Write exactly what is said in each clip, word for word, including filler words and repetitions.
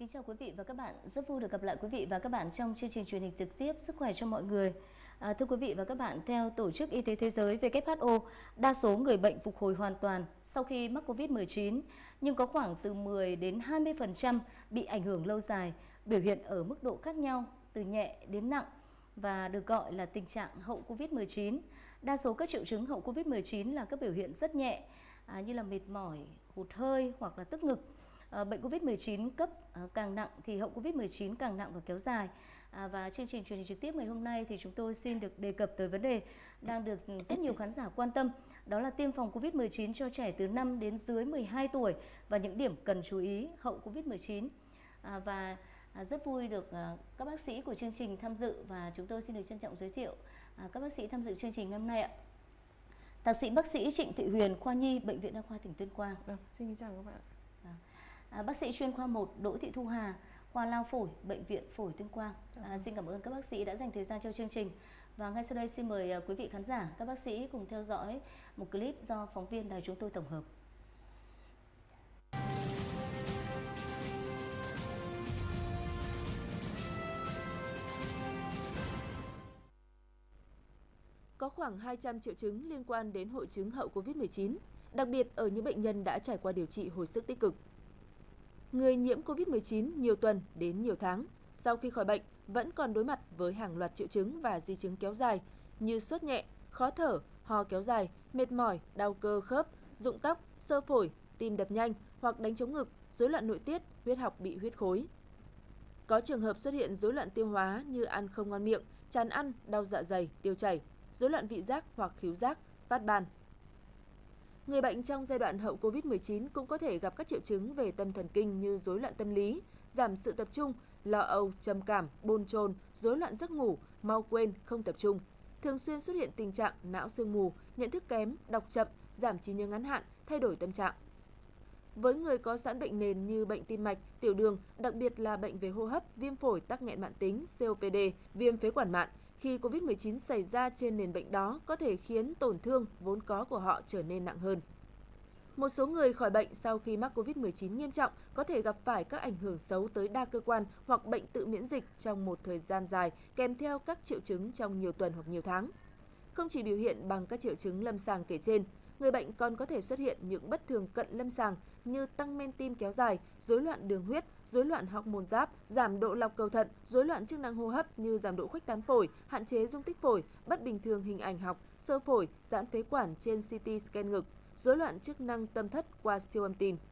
chào quý vị và các bạn, rất vui được gặp lại quý vị và các bạn trong chương trình truyền hình trực tiếp Sức khỏe cho mọi người. À, thưa quý vị và các bạn, theo Tổ chức Y tế Thế giới W H O, đa số người bệnh phục hồi hoàn toàn sau khi mắc Covid mười chín, nhưng có khoảng từ mười đến hai mươi phần trăm bị ảnh hưởng lâu dài, biểu hiện ở mức độ khác nhau, từ nhẹ đến nặng và được gọi là tình trạng hậu Covid mười chín. Đa số các triệu chứng hậu Covid mười chín là các biểu hiện rất nhẹ, à, như là mệt mỏi, hụt hơi hoặc là tức ngực. À, bệnh Covid mười chín cấp à, càng nặng thì hậu Covid mười chín càng nặng và kéo dài. À, và chương trình truyền hình trực tiếp ngày hôm nay thì chúng tôi xin được đề cập tới vấn đề đang được rất nhiều khán giả quan tâm, đó là tiêm phòng Covid mười chín cho trẻ từ năm đến dưới mười hai tuổi và những điểm cần chú ý hậu Covid mười chín. À, và à, rất vui được à, các bác sĩ của chương trình tham dự, và chúng tôi xin được trân trọng giới thiệu à, các bác sĩ tham dự chương trình hôm nay ạ. Thạc sĩ bác sĩ Trịnh Thị Huyền, khoa nhi, Bệnh viện Đa khoa tỉnh Tuyên Quang. Vâng, xin kính chào các bạn. À, bác sĩ chuyên khoa một Đỗ Thị Thu Hà, khoa lao phổi, Bệnh viện Phổi Tuyên Quang. À, xin cảm ơn các bác sĩ đã dành thời gian cho chương trình. Và ngay sau đây xin mời quý vị khán giả, các bác sĩ cùng theo dõi một clip do phóng viên đài chúng tôi tổng hợp. Có khoảng hai trăm triệu chứng liên quan đến hội chứng hậu Covid mười chín, đặc biệt ở những bệnh nhân đã trải qua điều trị hồi sức tích cực. Người nhiễm Covid mười chín nhiều tuần đến nhiều tháng, sau khi khỏi bệnh vẫn còn đối mặt với hàng loạt triệu chứng và di chứng kéo dài như sốt nhẹ, khó thở, ho kéo dài, mệt mỏi, đau cơ khớp, rụng tóc, xơ phổi, tim đập nhanh hoặc đánh trống ngực, rối loạn nội tiết, huyết học bị huyết khối. Có trường hợp xuất hiện rối loạn tiêu hóa như ăn không ngon miệng, chán ăn, đau dạ dày, tiêu chảy, rối loạn vị giác hoặc khứu giác, phát ban. Người bệnh trong giai đoạn hậu Covid mười chín cũng có thể gặp các triệu chứng về tâm thần kinh như rối loạn tâm lý, giảm sự tập trung, lo âu, trầm cảm, bồn chồn, rối loạn giấc ngủ, mau quên, không tập trung. Thường xuyên xuất hiện tình trạng não sương mù, nhận thức kém, đọc chậm, giảm trí nhớ ngắn hạn, thay đổi tâm trạng. Với người có sẵn bệnh nền như bệnh tim mạch, tiểu đường, đặc biệt là bệnh về hô hấp, viêm phổi, tắc nghẽn mãn tính, C O P D, viêm phế quản mạn, khi Covid mười chín xảy ra trên nền bệnh đó có thể khiến tổn thương vốn có của họ trở nên nặng hơn. Một số người khỏi bệnh sau khi mắc Covid mười chín nghiêm trọng có thể gặp phải các ảnh hưởng xấu tới đa cơ quan hoặc bệnh tự miễn dịch trong một thời gian dài, kèm theo các triệu chứng trong nhiều tuần hoặc nhiều tháng. Không chỉ biểu hiện bằng các triệu chứng lâm sàng kể trên, người bệnh còn có thể xuất hiện những bất thường cận lâm sàng như tăng men tim kéo dài, rối loạn đường huyết, rối loạn hormone giáp, giảm độ lọc cầu thận, rối loạn chức năng hô hấp như giảm độ khuếch tán phổi, hạn chế dung tích phổi, bất bình thường hình ảnh học, xơ phổi, giãn phế quản trên C T scan ngực, rối loạn chức năng tâm thất qua siêu âm tim.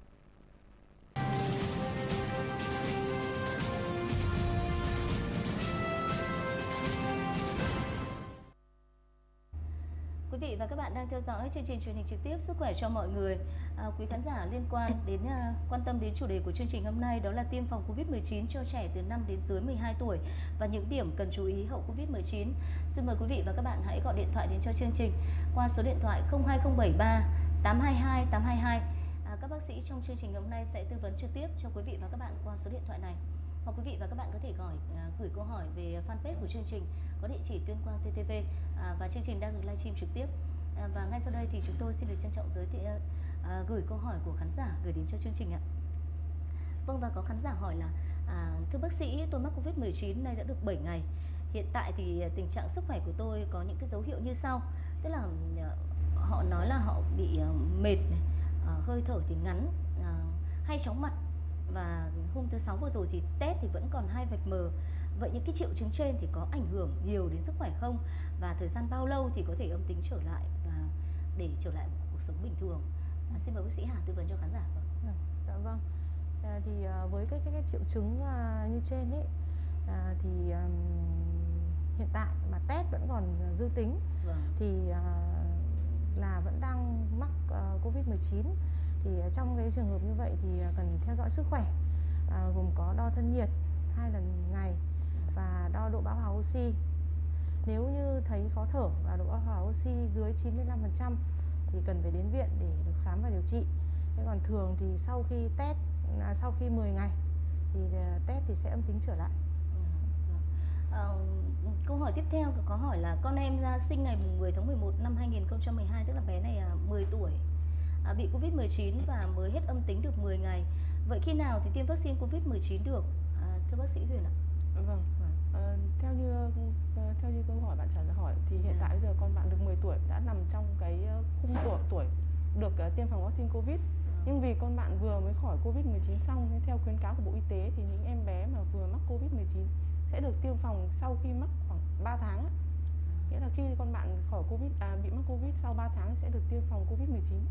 Quý vị và các bạn đang theo dõi chương trình truyền hình trực tiếp Sức khỏe cho mọi người. À, quý khán giả liên quan đến à, quan tâm đến chủ đề của chương trình hôm nay, đó là tiêm phòng Covid mười chín cho trẻ từ năm đến dưới mười hai tuổi và những điểm cần chú ý hậu Covid mười chín. Xin mời quý vị và các bạn hãy gọi điện thoại đến cho chương trình qua số điện thoại không hai không bảy ba tám hai hai tám hai hai. À, các bác sĩ trong chương trình hôm nay sẽ tư vấn trực tiếp cho quý vị và các bạn qua số điện thoại này. Hoặc quý vị và các bạn có thể gọi à, gửi câu hỏi về fanpage của chương trình có địa chỉ Tuyên Quang T T V, à, và chương trình đang được livestream trực tiếp. À, và ngay sau đây thì chúng tôi xin được trân trọng giới thiệu à, gửi câu hỏi của khán giả gửi đến cho chương trình ạ. Vâng, và có khán giả hỏi là à, thưa bác sĩ, tôi mắc Covid mười chín nay đã được bảy ngày. Hiện tại thì tình trạng sức khỏe của tôi có những cái dấu hiệu như sau. Tức là họ nói là họ bị mệt này, à, hơi thở thì ngắn, à, hay chóng mặt. Và hôm thứ sáu vừa rồi thì test thì vẫn còn hai vạch mờ. Vậy những cái triệu chứng trên thì có ảnh hưởng nhiều đến sức khỏe không? Và thời gian bao lâu thì có thể âm tính trở lại và để trở lại một cuộc sống bình thường? À, xin mời bác sĩ Hà tư vấn cho khán giả. Vâng. Dạ vâng. À, thì à, với cái, cái, cái triệu chứng à, như trên ấy, à, thì à, hiện tại mà test vẫn còn dương tính, vâng. thì à, là vẫn đang mắc à, Covid mười chín. Thì trong cái trường hợp như vậy thì cần theo dõi sức khỏe, à, gồm có đo thân nhiệt hai lần ngày và đo độ bão hòa oxy. Nếu như thấy khó thở và độ bão hòa oxy dưới chín mươi lăm phần trăm thì cần phải đến viện để được khám và điều trị. Thế còn thường thì sau khi test, à, sau khi mười ngày thì test thì sẽ âm tính trở lại. À, câu hỏi tiếp theo có hỏi là con em ra sinh ngày mười tháng mười một năm hai nghìn không trăm mười hai, tức là bé này mười tuổi. À, bị Covid mười chín và mới hết âm tính được mười ngày. Vậy khi nào thì tiêm vaccine Covid mười chín được? À, thưa bác sĩ Huyền ạ. Vâng. À, theo như theo như câu hỏi bạn trả lời hỏi thì hiện tại bây giờ con bạn được mười tuổi đã nằm trong cái khung tuổi tuổi được uh, tiêm phòng vaccine Covid. Nhưng vì con bạn vừa mới khỏi Covid mười chín xong, nên theo khuyến cáo của Bộ Y tế thì những em bé mà vừa mắc Covid mười chín sẽ được tiêm phòng sau khi mắc khoảng ba tháng. Nghĩa là khi con bạn khỏi Covid à, bị mắc Covid sau ba tháng sẽ được tiêm phòng Covid mười chín.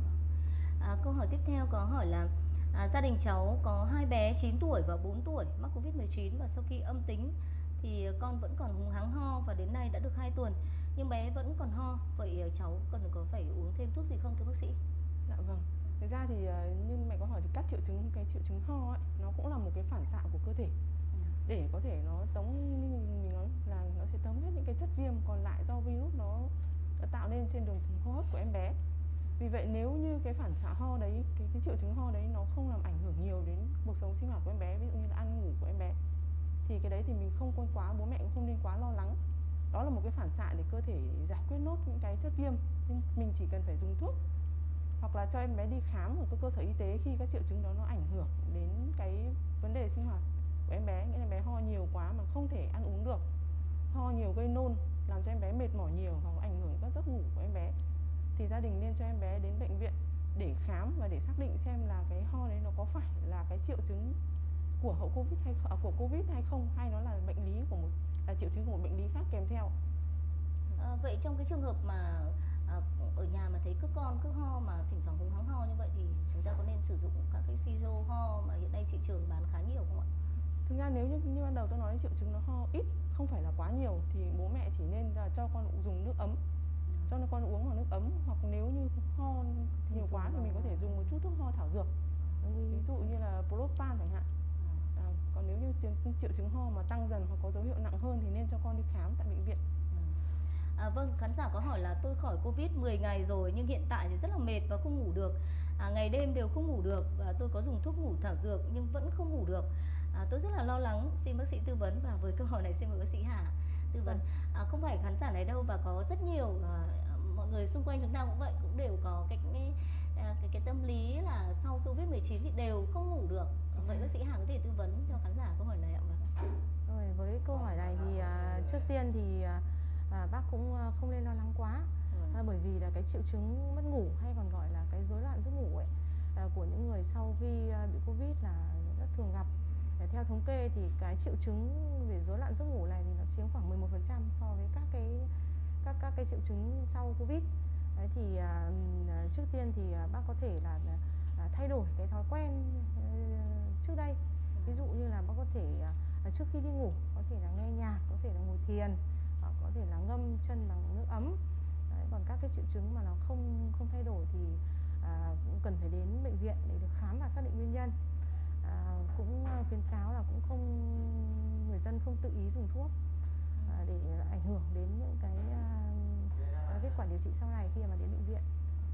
À, câu hỏi tiếp theo có hỏi là à, gia đình cháu có hai bé chín tuổi và bốn tuổi mắc Covid mười chín và sau khi âm tính thì con vẫn còn húng hắng ho và đến nay đã được hai tuần nhưng bé vẫn còn ho. Vậy cháu cần có phải uống thêm thuốc gì không thưa bác sĩ? Dạ vâng. Thực ra thì như mẹ có hỏi thì các triệu chứng cái triệu chứng ho ấy, nó cũng là một cái phản xạ của cơ thể để có thể nó tống như mình nói là nó sẽ tống hết những cái chất viêm còn lại do virus nó, nó tạo nên trên đường hô hấp của em bé. Vì vậy nếu như cái phản xạ ho đấy, cái, cái triệu chứng ho đấy nó không làm ảnh hưởng nhiều đến cuộc sống sinh hoạt của em bé, ví dụ như là ăn ngủ của em bé, thì cái đấy thì mình không quan quá, bố mẹ cũng không nên quá lo lắng. Đó là một cái phản xạ để cơ thể giải quyết nốt những cái chất viêm, nên mình chỉ cần phải dùng thuốc hoặc là cho em bé đi khám ở các cơ sở y tế khi các triệu chứng đó nó ảnh hưởng đến cái vấn đề sinh hoạt của em bé. Nghĩa là em bé ho nhiều quá mà không thể ăn uống được, ho nhiều gây nôn làm cho em bé mệt mỏi nhiều hoặc ảnh hưởng đến các giấc ngủ của em bé, thì gia đình nên cho em bé đến bệnh viện để khám và để xác định xem là cái ho đấy nó có phải là cái triệu chứng của hậu Covid hay à, của Covid hay không, hay nó là bệnh lý của một là triệu chứng của một bệnh lý khác kèm theo. À, vậy trong cái trường hợp mà à, ở nhà mà thấy cứ con cứ ho mà thỉnh thoảng húng hắng ho như vậy thì chúng ta có nên sử dụng các cái siro ho mà hiện nay thị trường bán khá nhiều không ạ? Thực ra nếu như như ban đầu tôi nói triệu chứng nó ho ít, không phải là quá nhiều, thì bố mẹ chỉ nên là cho con dùng nước ấm, cho nên con uống vào nước ấm, hoặc nếu như ho nhiều quá thì mình có thể dùng một chút thuốc ho thảo dược, ví dụ như là Propan chẳng hạn. À, còn nếu như triệu chứng ho mà tăng dần hoặc có dấu hiệu nặng hơn thì nên cho con đi khám tại bệnh viện. À, vâng, khán giả có hỏi là tôi khỏi Covid mười ngày rồi nhưng hiện tại thì rất là mệt và không ngủ được, à, ngày đêm đều không ngủ được và tôi có dùng thuốc ngủ thảo dược nhưng vẫn không ngủ được. À, tôi rất là lo lắng, xin bác sĩ tư vấn. Và với câu hỏi này xin mời bác sĩ Hà tư vấn. À, không phải khán giả này đâu và có rất nhiều à, mọi người xung quanh chúng ta cũng vậy, cũng đều có cái cái, cái, cái tâm lý là sau Covid mười chín thì đều không ngủ được. Vậy bác sĩ Hà có thể tư vấn cho khán giả câu hỏi này ạ? Rồi, với câu hỏi này thì à, trước tiên thì à, À, bác cũng không nên lo lắng quá, à, bởi vì là cái triệu chứng mất ngủ hay còn gọi là cái rối loạn giấc ngủ ấy à, của những người sau khi à, bị Covid là rất thường gặp. Để theo thống kê thì cái triệu chứng về rối loạn giấc ngủ này thì nó chiếm khoảng mười một phần trăm so với các cái các các cái triệu chứng sau Covid. Đấy thì à, trước tiên thì à, bác có thể là à, thay đổi cái thói quen à, trước đây. Ví dụ như là bác có thể à, trước khi đi ngủ có thể là nghe nhạc, có thể là ngồi thiền, hoặc có thể là ngâm chân bằng nước ấm. Đấy, còn các cái triệu chứng mà nó không không thay đổi thì à, cũng cần phải đến bệnh viện để được khám và xác định nguyên nhân. À, cũng khuyến cáo là cũng không người dân không tự ý dùng thuốc à, để ảnh hưởng đến những cái à, kết quả điều trị sau này khi mà đến bệnh viện.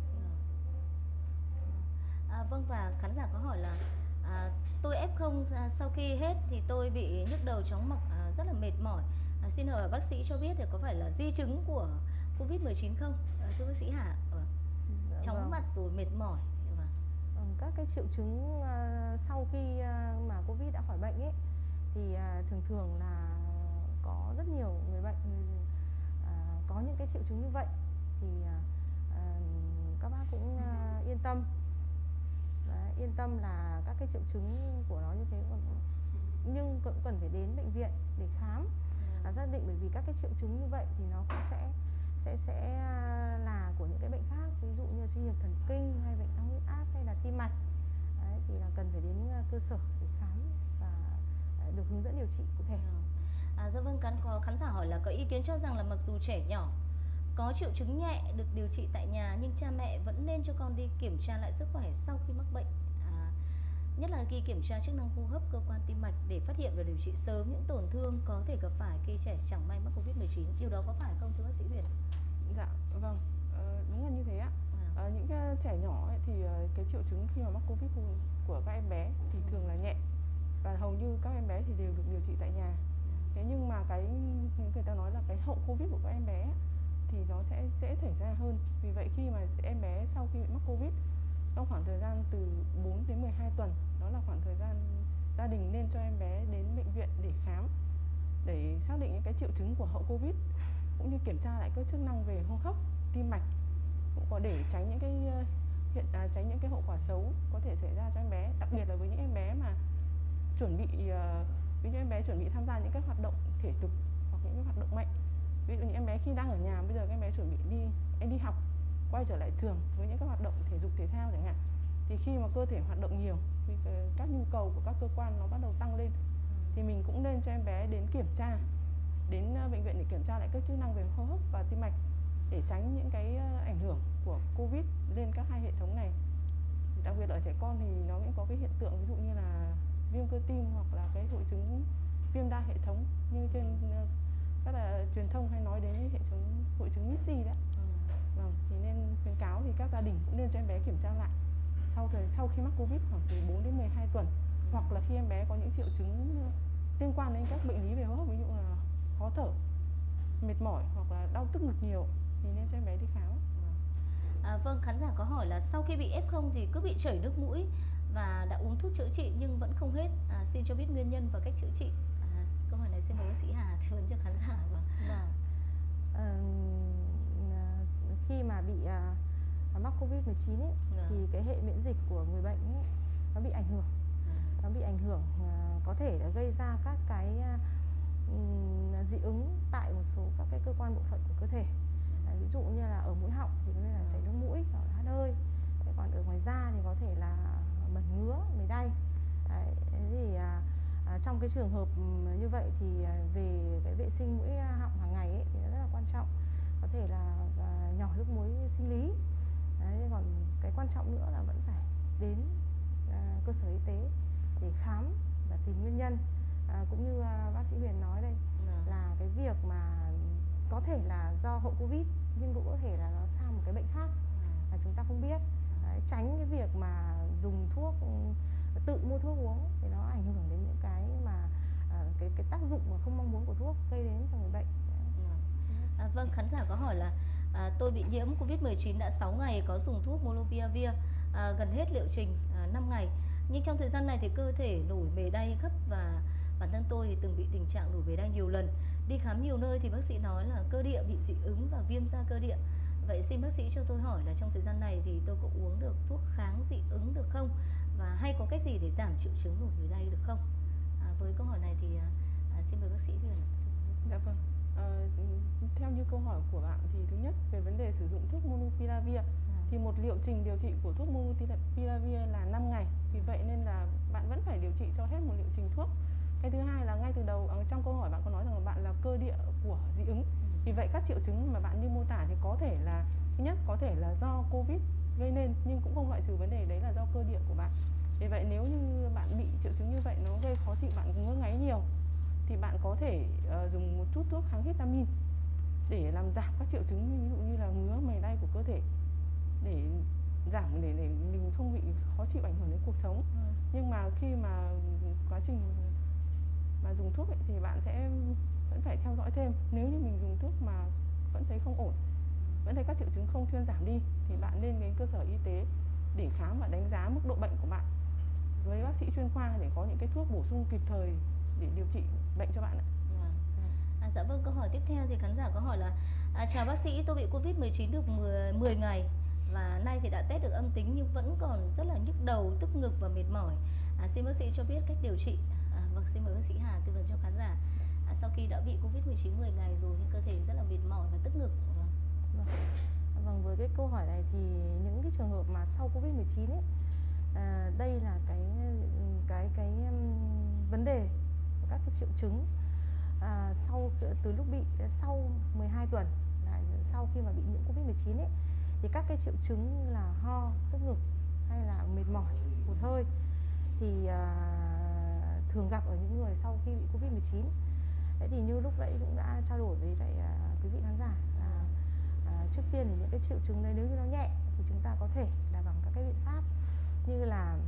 À, vâng, và khán giả có hỏi là à, tôi ép không à, sau khi hết thì tôi bị nhức đầu chóng mặt, à, rất là mệt mỏi. À, xin hỏi bác sĩ cho biết thì có phải là di chứng của Covid mười chín không? À, thưa bác sĩ Hà, à, chóng vâng. mặt rồi mệt mỏi. Vâng. Các cái triệu chứng uh, sau khi uh, mà Covid đã khỏi bệnh ấy thì uh, thường thường là có rất nhiều người bệnh uh, có những cái triệu chứng như vậy thì uh, uh, các bác cũng uh, yên tâm. Đấy, yên tâm là các cái triệu chứng của nó như thế, nhưng cũng cần phải đến bệnh viện để khám và xác định, bởi vì các cái triệu chứng như vậy thì nó cũng sẽ sẽ sẽ là của những cái bệnh khác, ví dụ như suy nhược thần kinh hay bệnh tăng huyết áp hay là tim mạch. Đấy, thì là cần phải đến cơ sở để khám và được hướng dẫn điều trị cụ thể. À, dạ vâng, khán có khán giả hỏi là có ý kiến cho rằng là mặc dù trẻ nhỏ có triệu chứng nhẹ được điều trị tại nhà nhưng cha mẹ vẫn nên cho con đi kiểm tra lại sức khỏe sau khi mắc bệnh, à, nhất là khi kiểm tra chức năng hô hấp, cơ quan tim mạch để phát hiện và điều trị sớm những tổn thương có thể gặp phải khi trẻ chẳng may mắc Covid mười chín. Điều đó có phải không thưa bác sĩ Huyền? Dạ vâng, ờ, đúng là như thế ạ. À. À, những cái trẻ nhỏ ấy, thì cái triệu chứng khi mà mắc Covid của các em bé thì ừ. thường là nhẹ và hầu như các em bé thì đều được điều trị tại nhà. Thế nhưng mà cái người ta nói là cái hậu Covid của các em bé thì nó sẽ dễ xảy ra hơn. Vì vậy khi mà em bé sau khi bị mắc Covid trong khoảng thời gian từ bốn đến mười hai tuần. Đó là khoảng thời gian gia đình nên cho em bé đến bệnh viện để khám, để xác định những cái triệu chứng của hậu Covid, cũng như kiểm tra lại các chức năng về hô hấp, tim mạch, cũng có để tránh những cái hiện à, tránh những cái hậu quả xấu có thể xảy ra cho em bé, đặc biệt là với những em bé mà chuẩn bị uh, với những em bé chuẩn bị tham gia những các hoạt động thể dục hoặc những cái hoạt động mạnh. Ví dụ như em bé khi đang ở nhà, bây giờ các em bé chuẩn bị đi em đi học, quay trở lại trường với những các hoạt động thể dục thể thao chẳng hạn, thì khi mà cơ thể hoạt động nhiều, thì các nhu cầu của các cơ quan nó bắt đầu tăng lên, thì mình cũng nên cho em bé đến kiểm tra, đến bệnh viện để kiểm tra lại các chức năng về hô hấp và tim mạch, để tránh những cái ảnh hưởng của Covid lên các hai hệ thống này. Đặc biệt ở trẻ con thì nó cũng có cái hiện tượng ví dụ như là viêm cơ tim hoặc là cái hội chứng viêm đa hệ thống, như trên các là truyền thông hay nói đến hệ thống hội chứng Mixi đấy. Ừ. Vâng, thì nên khuyến cáo thì các gia đình cũng nên cho em bé kiểm tra lại sau thời sau khi mắc Covid khoảng từ bốn đến mười hai tuần, hoặc là khi em bé có những triệu chứng liên quan đến các bệnh lý về hô hấp, ví dụ là khó thở, mệt mỏi hoặc là đau tức ngực nhiều, thì nên cho em bé đi khám. À, vâng, khán giả có hỏi là sau khi bị ép không thì cứ bị chảy nước mũi và đã uống thuốc chữa trị nhưng vẫn không hết. À, xin cho biết nguyên nhân và cách chữa trị. À, câu hỏi này xin mời bác sĩ Hà tư vấn cho khán giả. Vâng. Vâng. À, khi mà bị à, mắc Covid mười chín ấy, vâng. thì cái hệ miễn dịch của người bệnh ấy, nó bị ảnh hưởng. Vâng. Nó bị ảnh hưởng à, có thể là gây ra các cái à, dị ứng tại một số các cái cơ quan bộ phận của cơ thể. À, ví dụ như là ở mũi họng thì có thể là chảy nước mũi hoặc là hắt hơi. Còn ở ngoài da thì có thể là mẩn ngứa, mề đay. Đấy, thì à, à, trong cái trường hợp như vậy thì à, về cái vệ sinh mũi họng hàng ngày ấy, thì nó rất là quan trọng. Có thể là à, nhỏ nước muối sinh lý. Đấy, còn cái quan trọng nữa là vẫn phải đến à, cơ sở y tế để khám và tìm nguyên nhân. À, cũng như à, bác sĩ Huyền nói đây, ừ. là cái việc mà có thể là do hậu Covid nhưng cũng có thể là nó sang một cái bệnh khác mà chúng ta không biết. Đấy, tránh cái việc mà dùng thuốc, tự mua thuốc uống thì nó ảnh hưởng đến những cái mà à, cái cái tác dụng mà không mong muốn của thuốc gây đến cho người bệnh. À, vâng, khán giả có hỏi là à, tôi bị nhiễm Covid mười chín đã sáu ngày, có dùng thuốc Molnupiravir à, gần hết liệu trình à, năm ngày, nhưng trong thời gian này thì cơ thể nổi mề đay khắp và bản thân tôi thì từng bị tình trạng nổi mề đay nhiều lần. Đi khám nhiều nơi thì bác sĩ nói là cơ địa bị dị ứng và viêm da cơ địa. Vậy xin bác sĩ cho tôi hỏi là trong thời gian này thì tôi có uống được thuốc kháng dị ứng được không? Và hay có cách gì để giảm triệu chứng nổi mề đay được không? À, với câu hỏi này thì à, xin mời bác sĩ Huyền. Dạ vâng. À, theo như câu hỏi của bạn thì thứ nhất về vấn đề sử dụng thuốc Molnupiravir, à. thì một liệu trình điều trị của thuốc Molnupiravir là năm ngày. Vì vậy nên là bạn vẫn phải điều trị cho hết một liệu trình thuốc. Cái thứ hai là ngay từ đầu trong câu hỏi bạn có nói rằng là bạn là cơ địa của dị ứng. Vì vậy các triệu chứng mà bạn như mô tả thì có thể là thứ nhất có thể là do Covid gây nên, nhưng cũng không loại trừ vấn đề đấy là do cơ địa của bạn. Vì vậy nếu như bạn bị triệu chứng như vậy nó gây khó chịu, bạn ngứa ngáy nhiều, thì bạn có thể uh, dùng một chút thuốc kháng histamine để làm giảm các triệu chứng như ví dụ như là ngứa mề đay của cơ thể, để giảm để để mình không bị khó chịu ảnh hưởng đến cuộc sống. Ừ. Nhưng mà khi mà quá trình mà dùng thuốc ấy, thì bạn sẽ vẫn phải theo dõi thêm. Nếu như mình dùng thuốc mà vẫn thấy không ổn, vẫn thấy các triệu chứng không thuyên giảm đi, thì bạn nên đến cơ sở y tế để khám và đánh giá mức độ bệnh của bạn với bác sĩ chuyên khoa để có những cái thuốc bổ sung kịp thời để điều trị bệnh cho bạn ạ. À, à, dạ vâng, câu hỏi tiếp theo thì khán giả có hỏi là à, chào bác sĩ, tôi bị Covid mười chín được mười ngày và nay thì đã test được âm tính nhưng vẫn còn rất là nhức đầu, tức ngực và mệt mỏi. À, xin bác sĩ cho biết cách điều trị. À, vâng, xin mời bác sĩ Hà tư vấn cho khán giả. À, sau khi đã bị Covid mười chín mười ngày rồi nhưng cơ thể rất là mệt mỏi và tức ngực. Vâng. Vâng, vâng với cái câu hỏi này thì những cái trường hợp mà sau Covid mười chín ấy, à, đây là cái cái cái um, vấn đề của các cái triệu chứng à, sau từ lúc bị sau mười hai tuần, là sau khi mà bị nhiễm Covid mười chín ấy, thì các cái triệu chứng là ho, tức ngực hay là mệt mỏi, hụt hơi thì à, thường gặp ở những người sau khi bị Covid mười chín. Thế thì như lúc nãy cũng đã trao đổi với lại à, quý vị khán giả là à, trước tiên thì những cái triệu chứng đấy nếu như nó nhẹ thì chúng ta có thể là bằng các cái biện pháp như là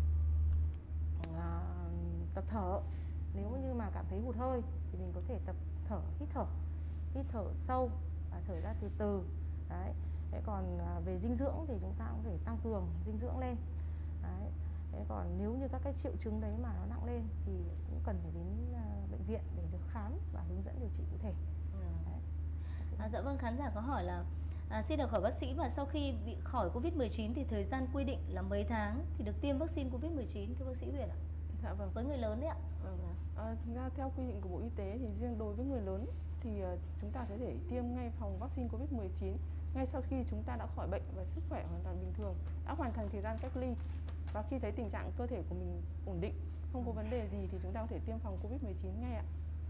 à, tập thở. Nếu như mà cảm thấy hụt hơi thì mình có thể tập thở, hít thở, hít thở sâu và thở ra từ từ. Đấy. Thế còn à, về dinh dưỡng thì chúng ta cũng phải tăng cường dinh dưỡng lên. Đấy. Thế còn nếu như các cái triệu chứng đấy mà nó nặng lên thì cũng cần phải đến uh, bệnh viện để được khám và hướng dẫn điều trị cụ thể. Đấy. À, dạ vâng, khán giả có hỏi là à, xin được hỏi bác sĩ, và sau khi bị khỏi Covid mười chín thì thời gian quy định là mấy tháng thì được tiêm vaccine Covid mười chín, thưa bác sĩ Huyền ạ? Dạ vâng. Với người lớn đấy ạ. Vâng. À, ra theo quy định của Bộ Y tế thì riêng đối với người lớn thì uh, chúng ta có thể tiêm ngay phòng vaccine Covid mười chín ngay sau khi chúng ta đã khỏi bệnh và sức khỏe hoàn toàn bình thường, đã hoàn thành thời gian cách ly, và khi thấy tình trạng cơ thể của mình ổn định, không có vấn đề gì thì chúng ta có thể tiêm phòng Covid mười chín ngay ạ.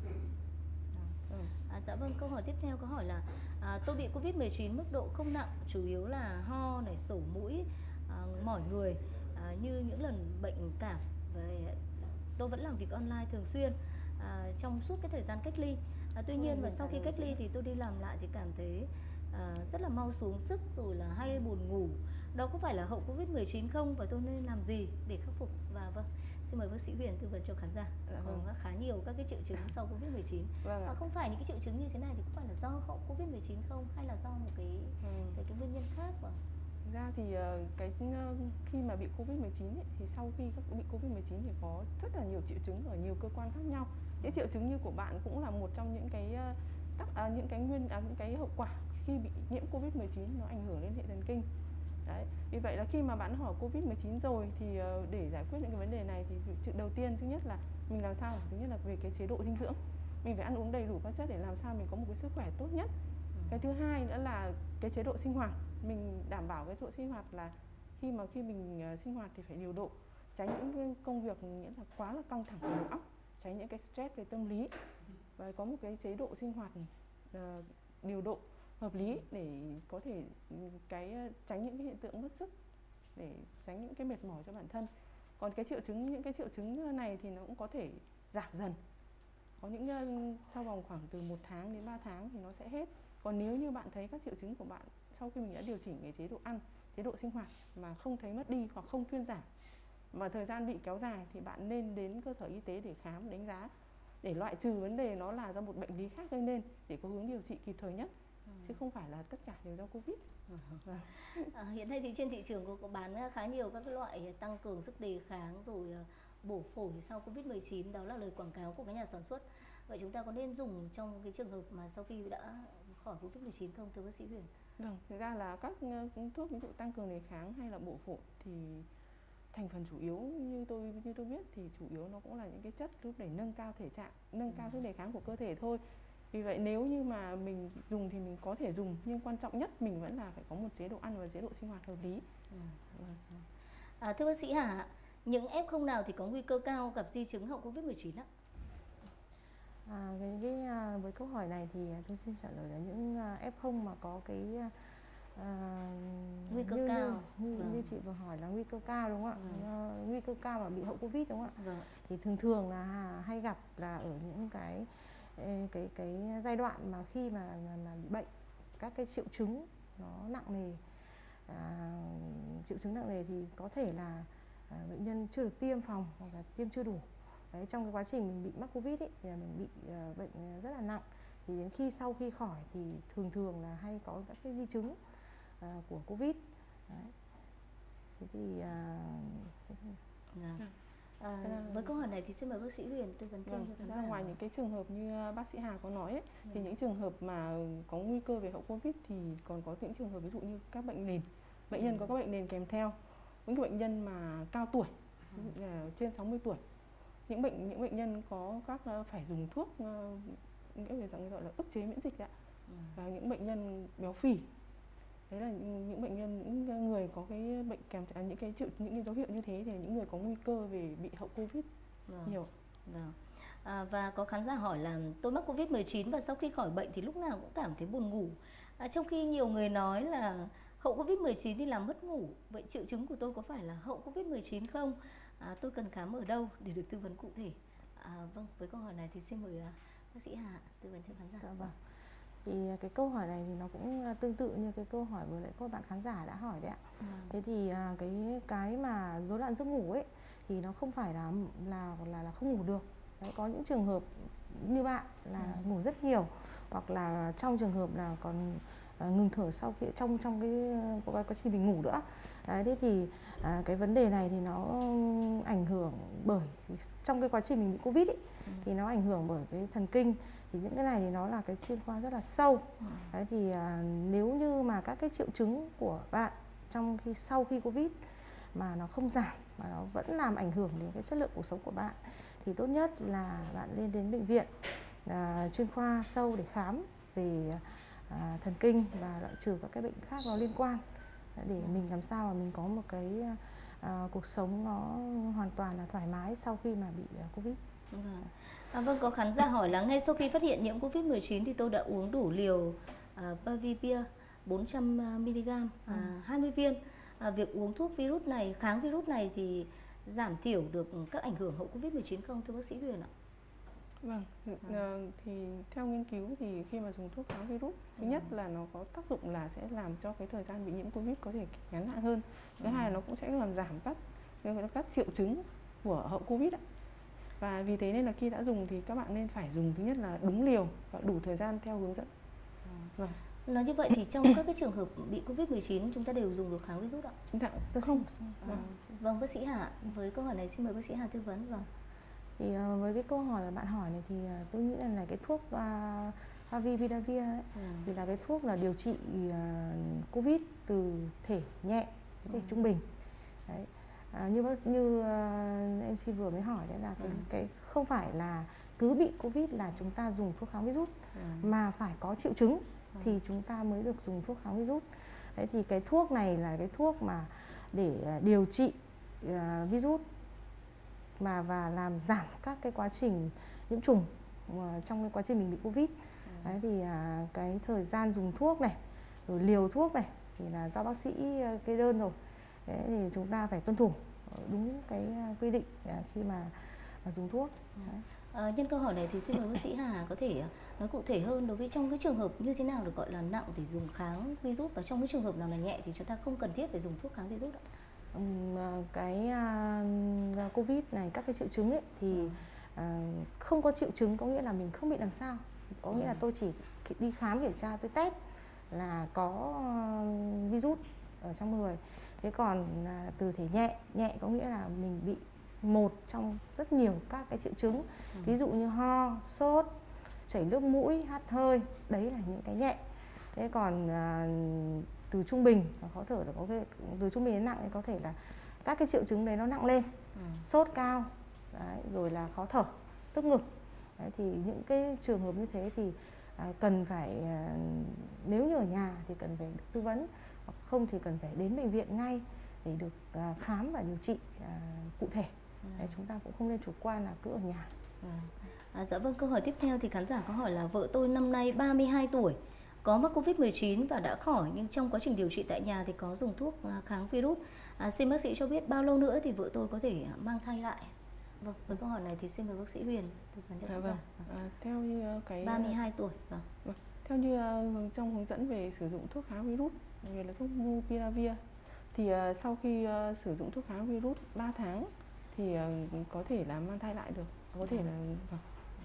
Ừ. À, dạ vâng, câu hỏi tiếp theo có hỏi là à, tôi bị Covid mười chín mức độ không nặng, chủ yếu là ho này, sổ mũi, à, mỏi người à, như những lần bệnh cảm. Về tôi vẫn làm việc online thường xuyên à, trong suốt cái thời gian cách ly. À, tuy nhiên và sau khi cách ly thì tôi đi làm lại thì cảm thấy à, rất là mau xuống sức, rồi là hay buồn ngủ. Đó có phải là hậu Covid mười chín không, và tôi nên làm gì để khắc phục? Và vâng, xin mời bác sĩ Huyền tư vấn cho khán giả. Dạ, Có vâng. khá nhiều các cái triệu chứng sau Covid mười chín. Vâng Và không phải những cái triệu chứng như thế này thì có phải là do hậu Covid mười chín không, hay là do một cái ừ. cái, cái nguyên nhân khác? Vâng. Ra thì cái khi mà bị Covid mười chín ấy, thì sau khi các bị Covid mười chín thì có rất là nhiều triệu chứng ở nhiều cơ quan khác nhau. Những triệu chứng như của bạn cũng là một trong những cái tác à, những cái nguyên à, những cái hậu quả khi bị nhiễm Covid mười chín, nó ảnh hưởng đến hệ thần kinh. Đấy. Vì vậy là khi mà bạn hỏi Covid mười chín rồi thì để giải quyết những cái vấn đề này thì chuyện đầu tiên thứ nhất là mình làm sao thứ nhất là về cái chế độ dinh dưỡng, mình phải ăn uống đầy đủ các chất để làm sao mình có một cái sức khỏe tốt nhất. Ừ. Cái thứ hai nữa là cái chế độ sinh hoạt, mình đảm bảo cái chế độ sinh hoạt là khi mà khi mình uh, sinh hoạt thì phải điều độ, tránh những cái công việc nghĩa là quá là căng thẳng về đầu óc, tránh những cái stress về tâm lý, và có một cái chế độ sinh hoạt uh, điều độ hợp lý để có thể cái tránh những cái hiện tượng mất sức, để tránh những cái mệt mỏi cho bản thân. Còn cái triệu chứng những cái triệu chứng này thì nó cũng có thể giảm dần, có những sau vòng khoảng từ một tháng đến ba tháng thì nó sẽ hết. Còn nếu như bạn thấy các triệu chứng của bạn sau khi mình đã điều chỉnh cái chế độ ăn, chế độ sinh hoạt mà không thấy mất đi hoặc không thuyên giảm, mà thời gian bị kéo dài thì bạn nên đến cơ sở y tế để khám, đánh giá, để loại trừ vấn đề nó là do một bệnh lý khác gây nên, để có hướng điều trị kịp thời nhất. Ừ. Chứ không phải là tất cả đều do Covid. Ừ. À, hiện nay thì trên thị trường có, có bán khá nhiều các loại tăng cường sức đề kháng rồi bổ phổi sau Covid mười chín, đó là lời quảng cáo của các nhà sản xuất. Vậy chúng ta có nên dùng trong cái trường hợp mà sau khi đã khỏi Covid mười chín không, thưa bác sĩ Huyền? Vâng, thực ra là các thuốc ví dụ tăng cường đề kháng hay là bổ phổi thì thành phần chủ yếu như tôi như tôi biết thì chủ yếu nó cũng là những cái chất giúp để nâng cao thể trạng, nâng cao sức đề kháng của cơ thể thôi. Vì vậy nếu như mà mình dùng thì mình có thể dùng, nhưng quan trọng nhất mình vẫn là phải có một chế độ ăn và chế độ sinh hoạt hợp lý. Ừ. À, thưa bác sĩ Hà, những ép không nào thì có nguy cơ cao gặp di chứng hậu Covid mười chín ạ? À, cái, cái, với câu hỏi này thì tôi xin trả lời là những ép không mà có cái à, nguy cơ như, cao như, vâng. như chị vừa hỏi là nguy cơ cao đúng không ạ? Vâng. Nguy cơ cao mà bị hậu Covid đúng không ạ? Vâng. Thì thường thường là hay gặp là ở những cái cái cái giai đoạn mà khi mà, mà, mà bị bệnh, các cái triệu chứng nó nặng nề, à, triệu chứng nặng nề thì có thể là à, bệnh nhân chưa được tiêm phòng hoặc là tiêm chưa đủ. Đấy, trong cái quá trình mình bị mắc Covid ấy, thì mình bị uh, bệnh rất là nặng, thì đến khi sau khi khỏi thì thường thường là hay có các cái di chứng uh, của Covid. Đấy. Thế thì uh... à. À, với câu hỏi này thì xin mời bác sĩ Huyền tư vấn thêm. Vâng, cho ra ngoài những cái trường hợp như bác sĩ Hà có nói ấy, ừ. thì những trường hợp mà có nguy cơ về hậu Covid thì còn có những trường hợp ví dụ như các bệnh nền, bệnh nhân ừ. có các bệnh nền kèm theo, những cái bệnh nhân mà cao tuổi, ví dụ là trên sáu mươi tuổi, những bệnh những bệnh nhân có các phải dùng thuốc những cái dạng gọi là ức chế miễn dịch ạ, ừ. và những bệnh nhân béo phì. Đấy là những bệnh nhân, những người có cái bệnh kèm à, những cái triệu những cái dấu hiệu như thế thì những người có nguy cơ về bị hậu Covid vâng. nhiều. Vâng. À, và có khán giả hỏi là tôi mắc Covid mười chín và sau khi khỏi bệnh thì lúc nào cũng cảm thấy buồn ngủ. À, trong khi nhiều người nói là hậu Covid mười chín thì làm mất ngủ. Vậy triệu chứng của tôi có phải là hậu Covid mười chín không? À, tôi cần khám ở đâu để được tư vấn cụ thể? À, vâng, với câu hỏi này thì xin mời bác sĩ Hà tư vấn cho khán giả. Dạ, vâng. Thì cái câu hỏi này thì nó cũng tương tự như cái câu hỏi vừa nãy các bạn khán giả đã hỏi đấy ạ. Ừ. Thế thì cái cái mà rối loạn giấc ngủ ấy thì nó không phải là là là, là không ngủ được. Đấy, có những trường hợp như bạn là ừ. ngủ rất nhiều, hoặc là trong trường hợp là còn uh, ngừng thở sau khi trong trong cái quá trình mình ngủ nữa. Đấy, thế thì à, cái vấn đề này thì nó ảnh hưởng bởi trong cái quá trình mình bị Covid ấy, ừ. thì nó ảnh hưởng bởi cái thần kinh. Thì những cái này thì nó là cái chuyên khoa rất là sâu. Ừ. Đấy, thì à, nếu như mà các cái triệu chứng của bạn trong khi sau khi Covid mà nó không giảm mà nó vẫn làm ảnh hưởng đến cái chất lượng cuộc sống của bạn, thì tốt nhất là bạn lên đến bệnh viện à, chuyên khoa sâu để khám về à, thần kinh và loại trừ các cái bệnh khác nó liên quan, để mình làm sao mà mình có một cái à, cuộc sống nó hoàn toàn là thoải mái sau khi mà bị Covid. À, vâng, có khán giả hỏi là ngay sau khi phát hiện nhiễm Covid mười chín thì tôi đã uống đủ liều uh, Pavipir bốn trăm mi li gam, uh, hai mươi viên. À, việc uống thuốc virus này, kháng virus này thì giảm thiểu được các ảnh hưởng hậu Covid mười chín không, thưa bác sĩ Huyền ạ? Vâng, à. thì theo nghiên cứu thì khi mà dùng thuốc kháng virus, thứ nhất là nó có tác dụng là sẽ làm cho cái thời gian bị nhiễm Covid có thể ngắn hạn hơn. Thứ ừ. hai là nó cũng sẽ làm giảm các các triệu chứng của hậu Covid ạ. Và vì thế nên là khi đã dùng thì các bạn nên phải dùng thứ nhất là đúng liều và đủ thời gian theo hướng dẫn. Ừ. Vâng. Nói như vậy thì trong các cái trường hợp bị Covid mười chín chúng ta đều dùng được kháng virus ạ? Dạ, không. À, vâng, bác sĩ Hà, với câu hỏi này xin mời bác sĩ Hà tư vấn. Vâng. Thì uh, với cái câu hỏi là bạn hỏi này thì uh, tôi nghĩ là, là cái thuốc uh, Favipiravir ấy, ừ. thì là cái thuốc là điều trị uh, Covid từ thể nhẹ đến thể ừ. trung bình. Đấy. À, như như uh, em chị vừa mới hỏi đấy là cái, ừ. cái không phải là cứ bị Covid là chúng ta dùng thuốc kháng virus, ừ. mà phải có triệu chứng ừ. thì chúng ta mới được dùng thuốc kháng virus. Đấy, thì cái thuốc này là cái thuốc mà để uh, điều trị uh, virus mà và làm giảm các cái quá trình nhiễm trùng uh, trong cái quá trình mình bị Covid. Ừ. Đấy, thì uh, cái thời gian dùng thuốc này, rồi liều thuốc này thì là do bác sĩ uh, kê đơn rồi. Đấy, thì chúng ta phải tuân thủ đúng cái quy định khi mà dùng thuốc. À, nhân câu hỏi này thì xin mời bác sĩ Hà có thể nói cụ thể hơn đối với trong cái trường hợp như thế nào được gọi là nặng thì dùng kháng virus, và trong cái trường hợp nào là nhẹ thì chúng ta không cần thiết phải dùng thuốc kháng virus ạ? Ừ, cái uh, Covid này, các cái triệu chứng ấy thì uh, không có triệu chứng có nghĩa là mình không bị làm sao, có nghĩa là tôi chỉ đi khám kiểm tra, tôi test là có uh, virus ở trong người. Thế còn à, từ thể nhẹ, nhẹ có nghĩa là mình bị một trong rất nhiều các cái triệu chứng, ừ. ví dụ như ho, sốt, chảy nước mũi, hắt hơi, đấy là những cái nhẹ. Thế còn à, từ trung bình và khó thở là có thể, từ trung bình đến nặng thì có thể là các cái triệu chứng đấy nó nặng lên, ừ. sốt cao, đấy, rồi là khó thở, tức ngực. Đấy, thì những cái trường hợp như thế thì à, cần phải à, nếu như ở nhà thì cần phải được tư vấn, không thì cần phải đến bệnh viện ngay để được uh, khám và điều trị uh, cụ thể. Ừ. Đấy, chúng ta cũng không nên chủ quan là cứ ở nhà. Ừ. À, dạ vâng, câu hỏi tiếp theo thì khán giả có hỏi là vợ tôi năm nay ba mươi hai tuổi, có mắc Covid mười chín và đã khỏi, nhưng trong quá trình điều trị tại nhà thì có dùng thuốc uh, kháng virus. À, xin bác sĩ cho biết bao lâu nữa thì vợ tôi có thể mang thai lại? Vâng, với câu hỏi này thì xin mời bác sĩ Huyền tư vấn cho à, chúng vâng. ta. À, theo như cái ba mươi hai tuổi. Vâng. Vâng. Theo như uh, trong hướng dẫn về sử dụng thuốc kháng virus, như là thuốc Monopiravir, thì uh, sau khi uh, sử dụng thuốc kháng virus ba tháng thì uh, có thể là mang thai lại được, có thể là vâng.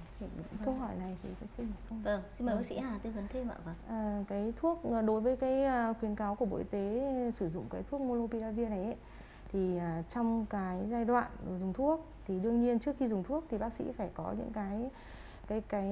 Câu hỏi này thì tôi xin xong. Vâng, xin mời bác sĩ Hà tư vấn thêm ạ. Vâng. À, cái thuốc đối với cái khuyến cáo của Bộ Y tế sử dụng cái thuốc Monopiravir này ấy, thì uh, trong cái giai đoạn dùng thuốc thì đương nhiên trước khi dùng thuốc thì bác sĩ phải có những cái cái cái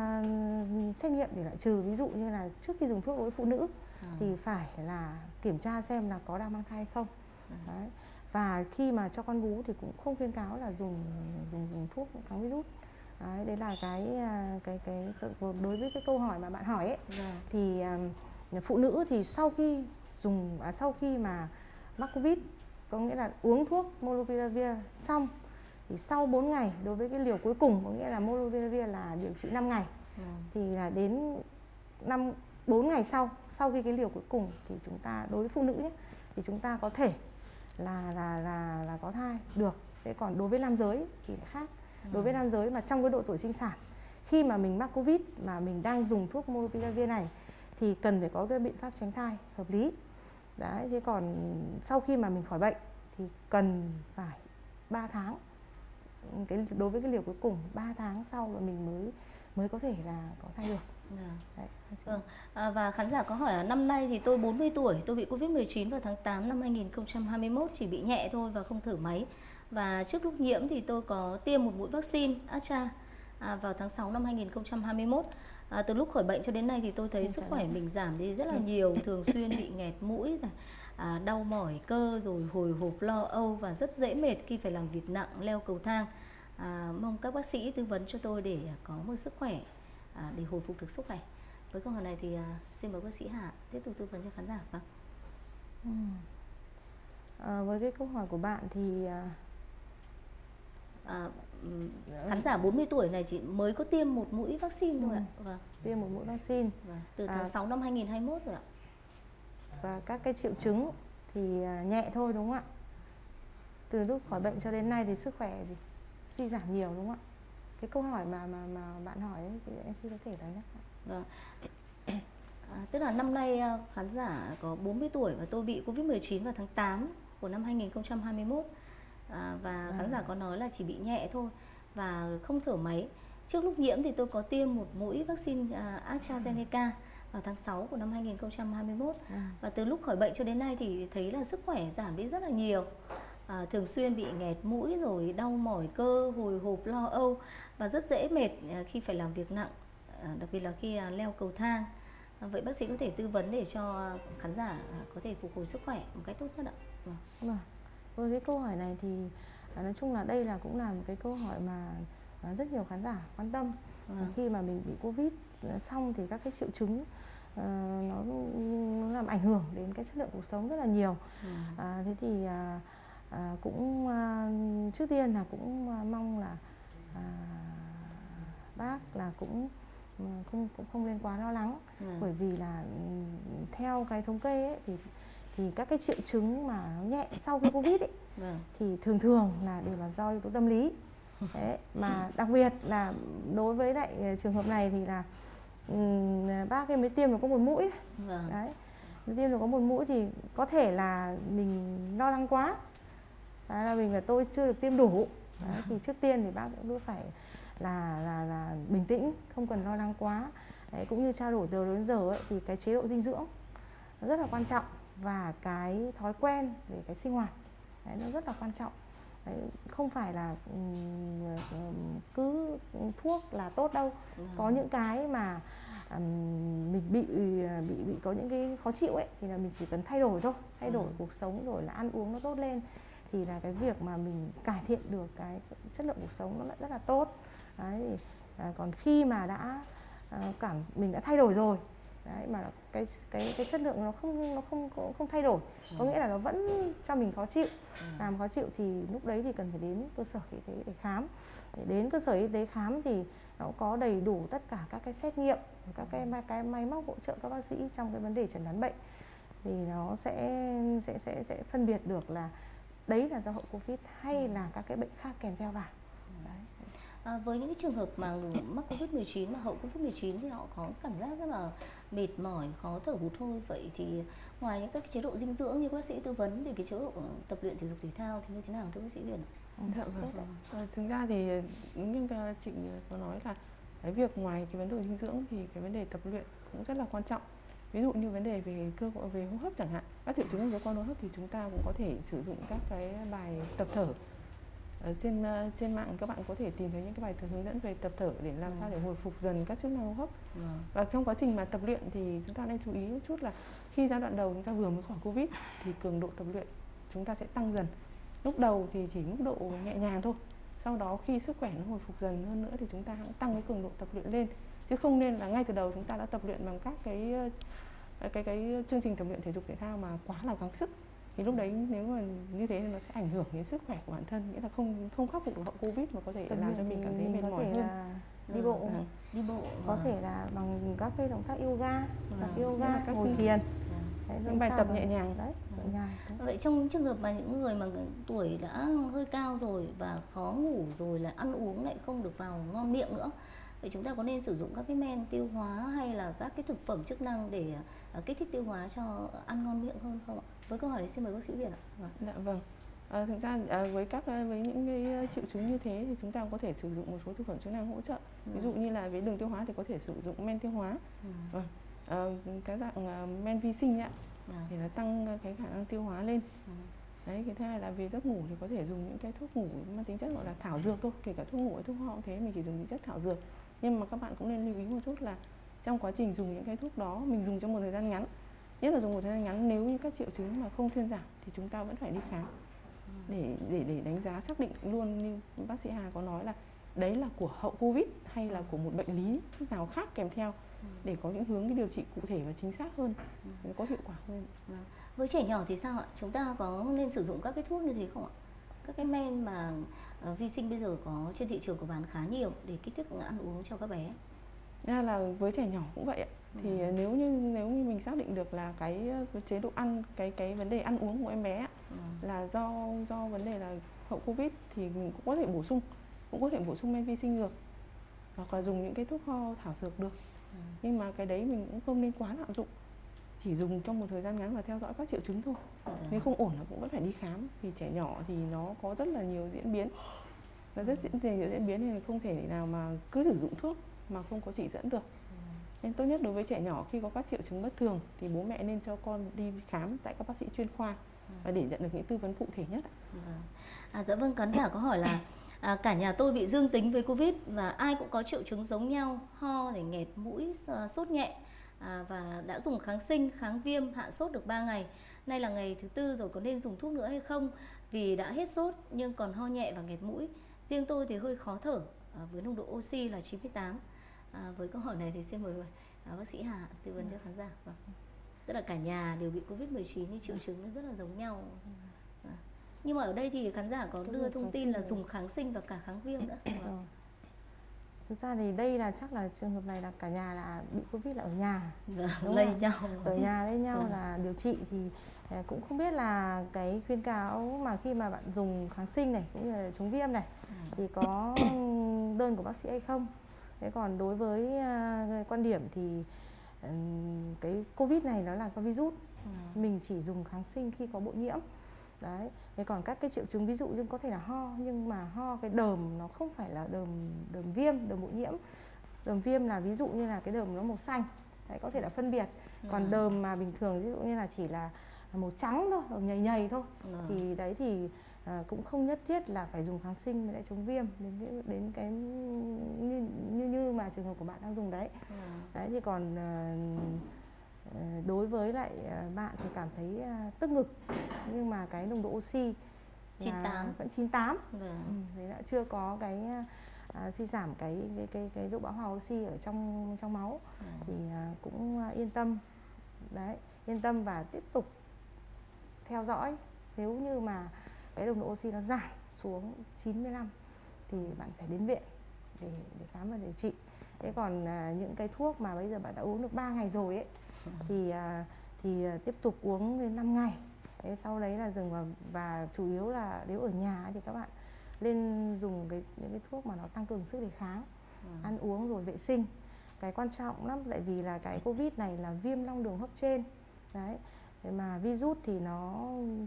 uh, xét nghiệm để loại trừ, ví dụ như là trước khi dùng thuốc đối với phụ nữ à. thì phải là kiểm tra xem là có đang mang thai hay không. À. Đấy. Và khi mà cho con bú thì cũng không khuyến cáo là dùng dùng, dùng thuốc kháng virus. Đấy, đấy là cái cái cái đối với cái câu hỏi mà bạn hỏi ấy, à. thì uh, phụ nữ thì sau khi dùng à, sau khi mà mắc Covid, có nghĩa là uống thuốc Monopiravir xong thì sau bốn ngày, đối với cái liều cuối cùng, có nghĩa là Monopiravir là điều trị năm ngày, ừ. thì là đến năm bốn ngày sau, sau khi cái liều cuối cùng thì chúng ta, đối với phụ nữ nhé, thì chúng ta có thể là là là là có thai được. Thế còn đối với nam giới thì lại khác. Ừ. Đối với nam giới mà trong cái độ tuổi sinh sản, khi mà mình mắc Covid mà mình đang dùng thuốc Monopiravir này thì cần phải có cái biện pháp tránh thai hợp lý. Đấy, thế còn sau khi mà mình khỏi bệnh thì cần phải ba tháng. Cái đối với cái liều cuối cùng ba tháng sau là mình mới mới có thể là có thai được. À. Đấy, vâng. À, và khán giả có hỏi là năm nay thì tôi bốn mươi tuổi, tôi bị Covid mười chín vào tháng tám năm hai nghìn không trăm hai mươi mốt, chỉ bị nhẹ thôi và không thở máy. Và trước lúc nhiễm thì tôi có tiêm một mũi vaccine Astra à, vào tháng sáu năm hai nghìn không trăm hai mươi mốt. À, từ lúc khỏi bệnh cho đến nay thì tôi thấy sức khỏe mình giảm đi rất là nhiều, thường xuyên bị nghẹt mũi, à, đau mỏi cơ, rồi hồi hộp lo âu và rất dễ mệt khi phải làm việc nặng, leo cầu thang. À, mong các bác sĩ tư vấn cho tôi để có một sức khỏe, à, để hồi phục được sức khỏe. Với câu hỏi này thì à, xin mời bác sĩ Hà tiếp tục tư vấn cho khán giả. Vâng. Ừ. À, với cái câu hỏi của bạn thì à, khán giả bốn mươi tuổi này chỉ mới có tiêm một mũi vaccine thôi ừ. ạ. Vâng. Tiêm một mũi vaccine. Vâng. Từ tháng à, sáu năm hai nghìn không trăm hai mươi mốt rồi ạ. Và các cái triệu chứng thì nhẹ thôi đúng không ạ? Từ lúc khỏi bệnh cho đến nay thì sức khỏe thì suy giảm nhiều đúng không ạ? Cái câu hỏi mà mà mà bạn hỏi ấy, thì em xin có thể nói nhắc. Vâng. À, tức là năm nay khán giả có bốn mươi tuổi và tôi bị Covid mười chín vào tháng tám của năm hai nghìn không trăm hai mươi mốt. À, và khán giả có nói là chỉ bị nhẹ thôi và không thở máy. Trước lúc nhiễm thì tôi có tiêm một mũi vaccine uh, AstraZeneca vào tháng sáu của năm hai nghìn không trăm hai mươi mốt. À. Và từ lúc khỏi bệnh cho đến nay thì thấy là sức khỏe giảm đi rất là nhiều. À, thường xuyên bị nghẹt mũi, rồi đau mỏi cơ, hồi hộp lo âu và rất dễ mệt khi phải làm việc nặng, à, đặc biệt là khi uh, leo cầu thang. À, vậy bác sĩ có thể tư vấn để cho khán giả uh, có thể phục hồi sức khỏe một cách tốt nhất ạ? Vâng. Vâng. Với cái câu hỏi này thì à, nói chung là đây là cũng là một cái câu hỏi mà à, rất nhiều khán giả quan tâm. À. Khi mà mình bị Covid xong thì các cái triệu chứng à, nó, nó làm ảnh hưởng đến cái chất lượng cuộc sống rất là nhiều. À. À, thế thì à, à, cũng à, trước tiên là cũng à, mong là à, bác là cũng không cũng không nên quá lo lắng. À. Bởi vì là theo cái thống kê ấy, thì thì các cái triệu chứng mà nó nhẹ sau khi Covid ấy, vâng. thì thường thường là đều là do yếu tố tâm lý. Đấy, mà đặc biệt là đối với lại trường hợp này thì là um, bác ấy mới tiêm được có một mũi. Vâng. Đấy, mới tiêm được có một mũi thì có thể là mình lo lắng quá. Đấy, là mình là tôi chưa được tiêm đủ. Đấy, thì trước tiên thì bác cũng cứ phải là là là bình tĩnh, không cần lo lắng quá. Đấy, cũng như trao đổi từ đến giờ ấy, thì cái chế độ dinh dưỡng nó rất là quan trọng. Và cái thói quen về cái sinh hoạt đấy, nó rất là quan trọng. Đấy, không phải là um, cứ thuốc là tốt đâu. Ừ. Có những cái mà um, mình bị bị bị có những cái khó chịu ấy thì là mình chỉ cần thay đổi thôi, thay đổi ừ. cuộc sống rồi là ăn uống nó tốt lên thì là cái việc mà mình cải thiện được cái chất lượng cuộc sống nó lại rất là tốt. Đấy, thì, à, còn khi mà đã à, cảm mình đã thay đổi rồi đấy, mà cái cái cái chất lượng nó không nó không không thay đổi, ừ. có nghĩa là nó vẫn cho mình khó chịu, ừ. làm khó chịu thì lúc đấy thì cần phải đến cơ sở y tế để khám. Để đến cơ sở y tế khám thì nó có đầy đủ tất cả các cái xét nghiệm, các cái cái máy móc hỗ trợ các bác sĩ trong cái vấn đề chẩn đoán bệnh thì nó sẽ sẽ sẽ sẽ phân biệt được là đấy là do hậu Covid hay là các cái bệnh khác kèm theo vào. Đấy. À, với những cái trường hợp mà mắc Covid mười chín mà hậu Covid mười chín thì họ có cảm giác rất là mệt mỏi, khó thở hụt hơi. Vậy thì ngoài những các chế độ dinh dưỡng như bác sĩ tư vấn thì cái chế độ tập luyện thể dục thể thao thì như thế nào thưa bác sĩ Huyền? Dạ vâng. À, thực ra thì đúng như chị có nói là cái việc ngoài cái vấn đề dinh dưỡng thì cái vấn đề tập luyện cũng rất là quan trọng. Ví dụ như vấn đề về cơ về hô hấp chẳng hạn, các triệu chứng của cơ quan hô hấp thì chúng ta cũng có thể sử dụng các cái bài tập thở. Ở trên uh, trên mạng các bạn có thể tìm thấy những cái bài thở hướng dẫn về tập thở để làm ừ. sao để hồi phục dần các chức năng hô hấp. Ừ. Và trong quá trình mà tập luyện thì chúng ta nên chú ý một chút là khi giai đoạn đầu chúng ta vừa mới khỏi Covid thì cường độ tập luyện chúng ta sẽ tăng dần. Lúc đầu thì chỉ mức độ nhẹ nhàng thôi. Sau đó khi sức khỏe nó hồi phục dần hơn nữa thì chúng ta hãy tăng cái cường độ tập luyện lên. Chứ không nên là ngay từ đầu chúng ta đã tập luyện bằng các cái cái cái chương trình tập luyện thể dục thể thao mà quá là gắng sức. Thì lúc đấy nếu mà như thế thì nó sẽ ảnh hưởng đến sức khỏe của bản thân, nghĩa là không không khắc phục được hậu Covid mà có thể tập làm cho mình cảm thấy mệt mỏi hơn. Đi bộ, à, đi bộ có à. thể là bằng các cái động tác yoga, à. yoga, các ngồi thiền, à. những bài tập nhẹ nhàng đấy. À. nhàng. Vậy trong những trường hợp mà những người mà tuổi đã hơi cao rồi và khó ngủ rồi là ăn uống lại không được vào ngon miệng nữa, vậy chúng ta có nên sử dụng các cái men tiêu hóa hay là các cái thực phẩm chức năng để uh, kích thích tiêu hóa cho ăn ngon miệng hơn không ạ? Với câu hỏi này xin mời bác sĩ Huyền ạ. Dạ vâng. À, thực ra à, với các với những cái triệu chứng như thế thì chúng ta có thể sử dụng một số thực phẩm chức năng hỗ trợ. Ừ. Ví dụ như là với đường tiêu hóa thì có thể sử dụng men tiêu hóa. Ừ. Vâng. À, cái dạng uh, men vi sinh ạ, ừ. để là tăng cái khả năng tiêu hóa lên. Ừ. Đấy, cái thứ hai là về giấc ngủ thì có thể dùng những cái thuốc ngủ mang tính chất gọi là thảo dược thôi, kể cả thuốc ngủ hay thuốc ho cũng thế, mình chỉ dùng những chất thảo dược. Nhưng mà các bạn cũng nên lưu ý một chút là trong quá trình dùng những cái thuốc đó mình dùng trong một thời gian ngắn, nhất là dùng một thời gian ngắn, nếu như các triệu chứng mà không thuyên giảm thì chúng ta vẫn phải đi khám để để để đánh giá xác định luôn, như bác sĩ Hà có nói là đấy là của hậu Covid hay là của một bệnh lý nào khác kèm theo, để có những hướng cái điều trị cụ thể và chính xác hơn, có hiệu quả hơn. Với trẻ nhỏ thì sao ạ? Chúng ta có nên sử dụng các cái thuốc như thế không ạ? Các cái men mà uh, vi sinh bây giờ có trên thị trường có bán khá nhiều để kích thích ăn uống cho các bé. Ra là với trẻ nhỏ cũng vậy ạ. Thì ừ. nếu như nếu như mình xác định được là cái, cái chế độ ăn, cái cái vấn đề ăn uống của em bé ừ. là do do vấn đề là hậu Covid thì mình cũng có thể bổ sung, cũng có thể bổ sung men vi sinh dược hoặc là dùng những cái thuốc ho thảo dược được. Ừ. Nhưng mà cái đấy mình cũng không nên quá lạm dụng, chỉ dùng trong một thời gian ngắn và theo dõi các triệu chứng thôi. Ừ. Nếu không ổn là cũng vẫn phải đi khám, vì trẻ nhỏ thì nó có rất là nhiều diễn biến, nó rất diễn nhiều diễn biến nên không thể nào mà cứ sử dụng thuốc mà không có chỉ dẫn được. Nên tốt nhất đối với trẻ nhỏ khi có các triệu chứng bất thường thì bố mẹ nên cho con đi khám tại các bác sĩ chuyên khoa và để nhận được những tư vấn cụ thể nhất. À, dạ vâng, khán giả có hỏi là à, cả nhà tôi bị dương tính với Covid và ai cũng có triệu chứng giống nhau, ho để nghẹt mũi, sốt nhẹ à, và đã dùng kháng sinh, kháng viêm, hạ sốt được ba ngày. Nay là ngày thứ tư rồi, có nên dùng thuốc nữa hay không? Vì đã hết sốt nhưng còn ho nhẹ và nghẹt mũi. Riêng tôi thì hơi khó thở à, với nồng độ oxy là chín mươi tám. À, với câu hỏi này thì xin mời à, bác sĩ Hà tư vấn cho khán giả. Vâng. Tức là cả nhà đều bị Covid mười chín nhưng triệu chứng nó rất là giống nhau. À. Nhưng mà ở đây thì khán giả có đưa thông tin là dùng kháng sinh và cả kháng viêm nữa. Vâng. Thực ra thì đây là chắc là trường hợp này là cả nhà là bị Covid là ở nhà. Vâng, lây nhau. Ở nhà lây nhau vâng. là điều trị thì cũng không biết là cái khuyến cáo mà khi mà bạn dùng kháng sinh này cũng như là chống viêm này ừ. thì có đơn của bác sĩ hay không. Thế còn đối với uh, quan điểm thì uh, cái Covid này nó là do virus, ừ. mình chỉ dùng kháng sinh khi có bội nhiễm. Đấy. Thế còn các cái triệu chứng ví dụ như có thể là ho, nhưng mà ho cái đờm nó không phải là đờm đờm viêm, đờm bội nhiễm. Đờm viêm là ví dụ như là cái đờm nó màu xanh, đấy, có thể là phân biệt. Còn ừ. đờm mà bình thường ví dụ như là chỉ là màu trắng thôi, đờm nhầy nhầy thôi, ừ. thì đấy thì À, cũng không nhất thiết là phải dùng kháng sinh để chống viêm đến đến cái như, như như mà trường hợp của bạn đang dùng đấy. Ừ. Đấy thì còn uh, đối với lại uh, bạn thì cảm thấy uh, tức ngực nhưng mà cái nồng độ oxy chín mươi tám vẫn chín mươi tám. Ừ. Ừ, thế đã chưa có cái uh, suy giảm cái cái cái cái độ bão hòa oxy ở trong trong máu. Ừ. Thì uh, cũng uh, yên tâm. Đấy, yên tâm và tiếp tục theo dõi. Nếu như mà cái nồng độ oxy nó giảm xuống chín mươi lăm thì bạn phải đến viện để, để khám và điều trị. Thế còn à, những cái thuốc mà bây giờ bạn đã uống được ba ngày rồi ấy thì à, thì à, tiếp tục uống đến năm ngày. Thế sau đấy là dừng vào, và chủ yếu là nếu ở nhà thì các bạn lên dùng cái những cái thuốc mà nó tăng cường sức đề kháng, ừ. ăn uống rồi vệ sinh. Cái quan trọng lắm, tại vì là cái Covid này là viêm long đường hấp trên. Đấy. Thế mà virus thì nó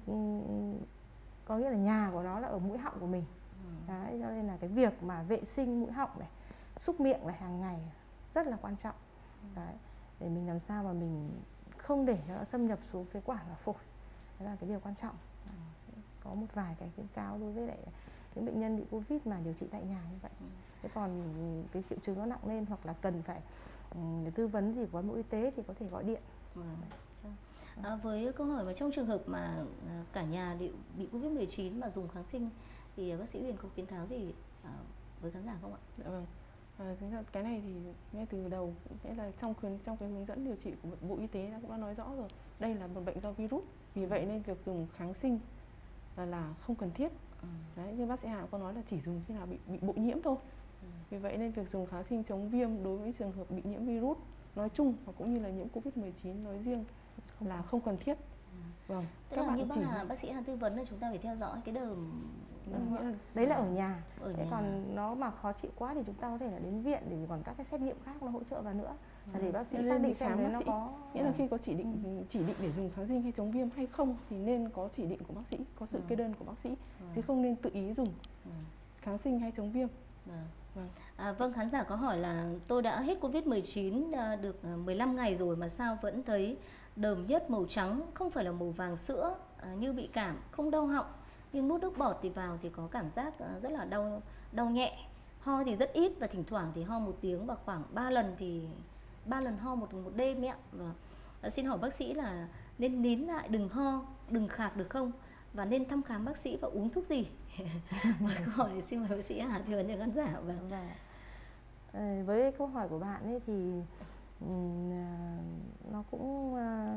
có nghĩa là nhà của nó là ở mũi họng của mình. Ừ. Đấy, cho nên là cái việc mà vệ sinh mũi họng này, xúc miệng này hàng ngày rất là quan trọng. Ừ. Đấy, để mình làm sao mà mình không để nó xâm nhập xuống phế quản và phổi. Đó là cái điều quan trọng. Ừ. Có một vài cái khuyến cáo đối với lại những bệnh nhân bị Covid mà điều trị tại nhà như vậy. Ừ. Thế còn cái triệu chứng nó nặng lên hoặc là cần phải um, tư vấn gì của cán bộ y tế thì có thể gọi điện. Ừ. À, với câu hỏi mà trong trường hợp mà cả nhà bị Covid mười chín mà dùng kháng sinh thì bác sĩ Huyền có khuyến cáo gì à, với khán giả không ạ? Dạ vâng. À, cái này thì ngay từ đầu nghĩa là trong khuyến trong cái hướng dẫn điều trị của Bộ Y tế đã cũng đã nói rõ rồi, đây là một bệnh do virus, vì vậy nên việc dùng kháng sinh là, là không cần thiết. Ừ. Đấy, như bác sĩ Hà có nói là chỉ dùng khi nào bị bị bội nhiễm thôi. Ừ. Vì vậy nên việc dùng kháng sinh chống viêm đối với trường hợp bị nhiễm virus nói chung và cũng như là nhiễm Covid mười chín nói riêng không là không cần thiết. Ừ. Vâng. Tức các là bạn như bác, Hà, bác sĩ Hà tư vấn là chúng ta phải theo dõi cái đờm. Ừ. Là, đấy là ở nhà. Ở thế nhà. Còn nó mà khó chịu quá thì chúng ta có thể là đến viện để còn các cái xét nghiệm khác nó hỗ trợ vào nữa. À, thì bác sĩ Nên xác đi định xem khám đấy bác nó sĩ. có Nghĩa là khi có chỉ định Ừ. chỉ định để dùng kháng sinh hay chống viêm hay không thì nên có chỉ định của bác sĩ, có sự Ừ. kê đơn của bác sĩ, Ừ. chứ không nên tự ý dùng Ừ. kháng sinh hay chống viêm. Vâng. Vâng. À, vâng, khán giả có hỏi là tôi đã hết Covid mười chín à, được à, mười lăm ngày rồi mà sao vẫn thấy đờm nhất màu trắng, không phải là màu vàng sữa, à, như bị cảm, không đau họng, nhưng nuốt nước bọt thì vào thì có cảm giác à, rất là đau đau nhẹ, ho thì rất ít và thỉnh thoảng thì ho một tiếng và khoảng ba lần thì ba lần ho một một đêm ấy ạ. Và à, xin hỏi bác sĩ là nên nín lại, đừng ho, đừng khạc được không? Và nên thăm khám bác sĩ và uống thuốc gì? Câu hỏi xin mời bác sĩ Hà tư vấn cho khán giả. Vâng. Vâng. À, với câu hỏi của bạn ấy thì um, nó cũng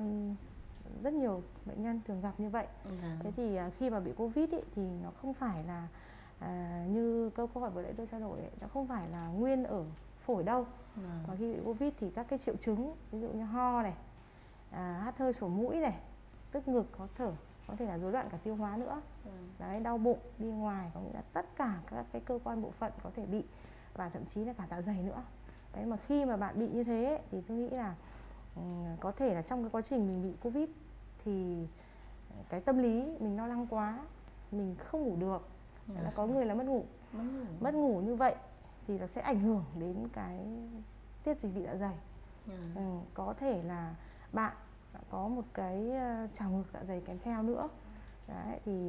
uh, rất nhiều bệnh nhân thường gặp như vậy. Vâng. Thế thì uh, khi mà bị Covid ấy, thì nó không phải là uh, như câu câu hỏi vừa nãy tôi trao đổi ấy, nó không phải là nguyên ở phổi đâu. Vâng. Và khi bị Covid thì các cái triệu chứng ví dụ như ho này, à, hắt hơi sổ mũi này, tức ngực, khó thở, có thể là rối loạn cả tiêu hóa nữa. Ừ. Đấy, đau bụng, đi ngoài, có nghĩa là tất cả các cái cơ quan bộ phận có thể bị, và thậm chí là cả dạ dày nữa. Đấy, mà khi mà bạn bị như thế ấy, thì tôi nghĩ là um, có thể là trong cái quá trình mình bị Covid thì cái tâm lý mình lo lắng quá, mình không ngủ được. Ừ. Là có người là mất ngủ. Mất ngủ. Mất ngủ như vậy thì nó sẽ ảnh hưởng đến cái tiết dịch vị dạ dày. Ừ. Ừ, có thể là bạn có một cái trào ngược dạ dày kèm theo nữa. Đấy, thì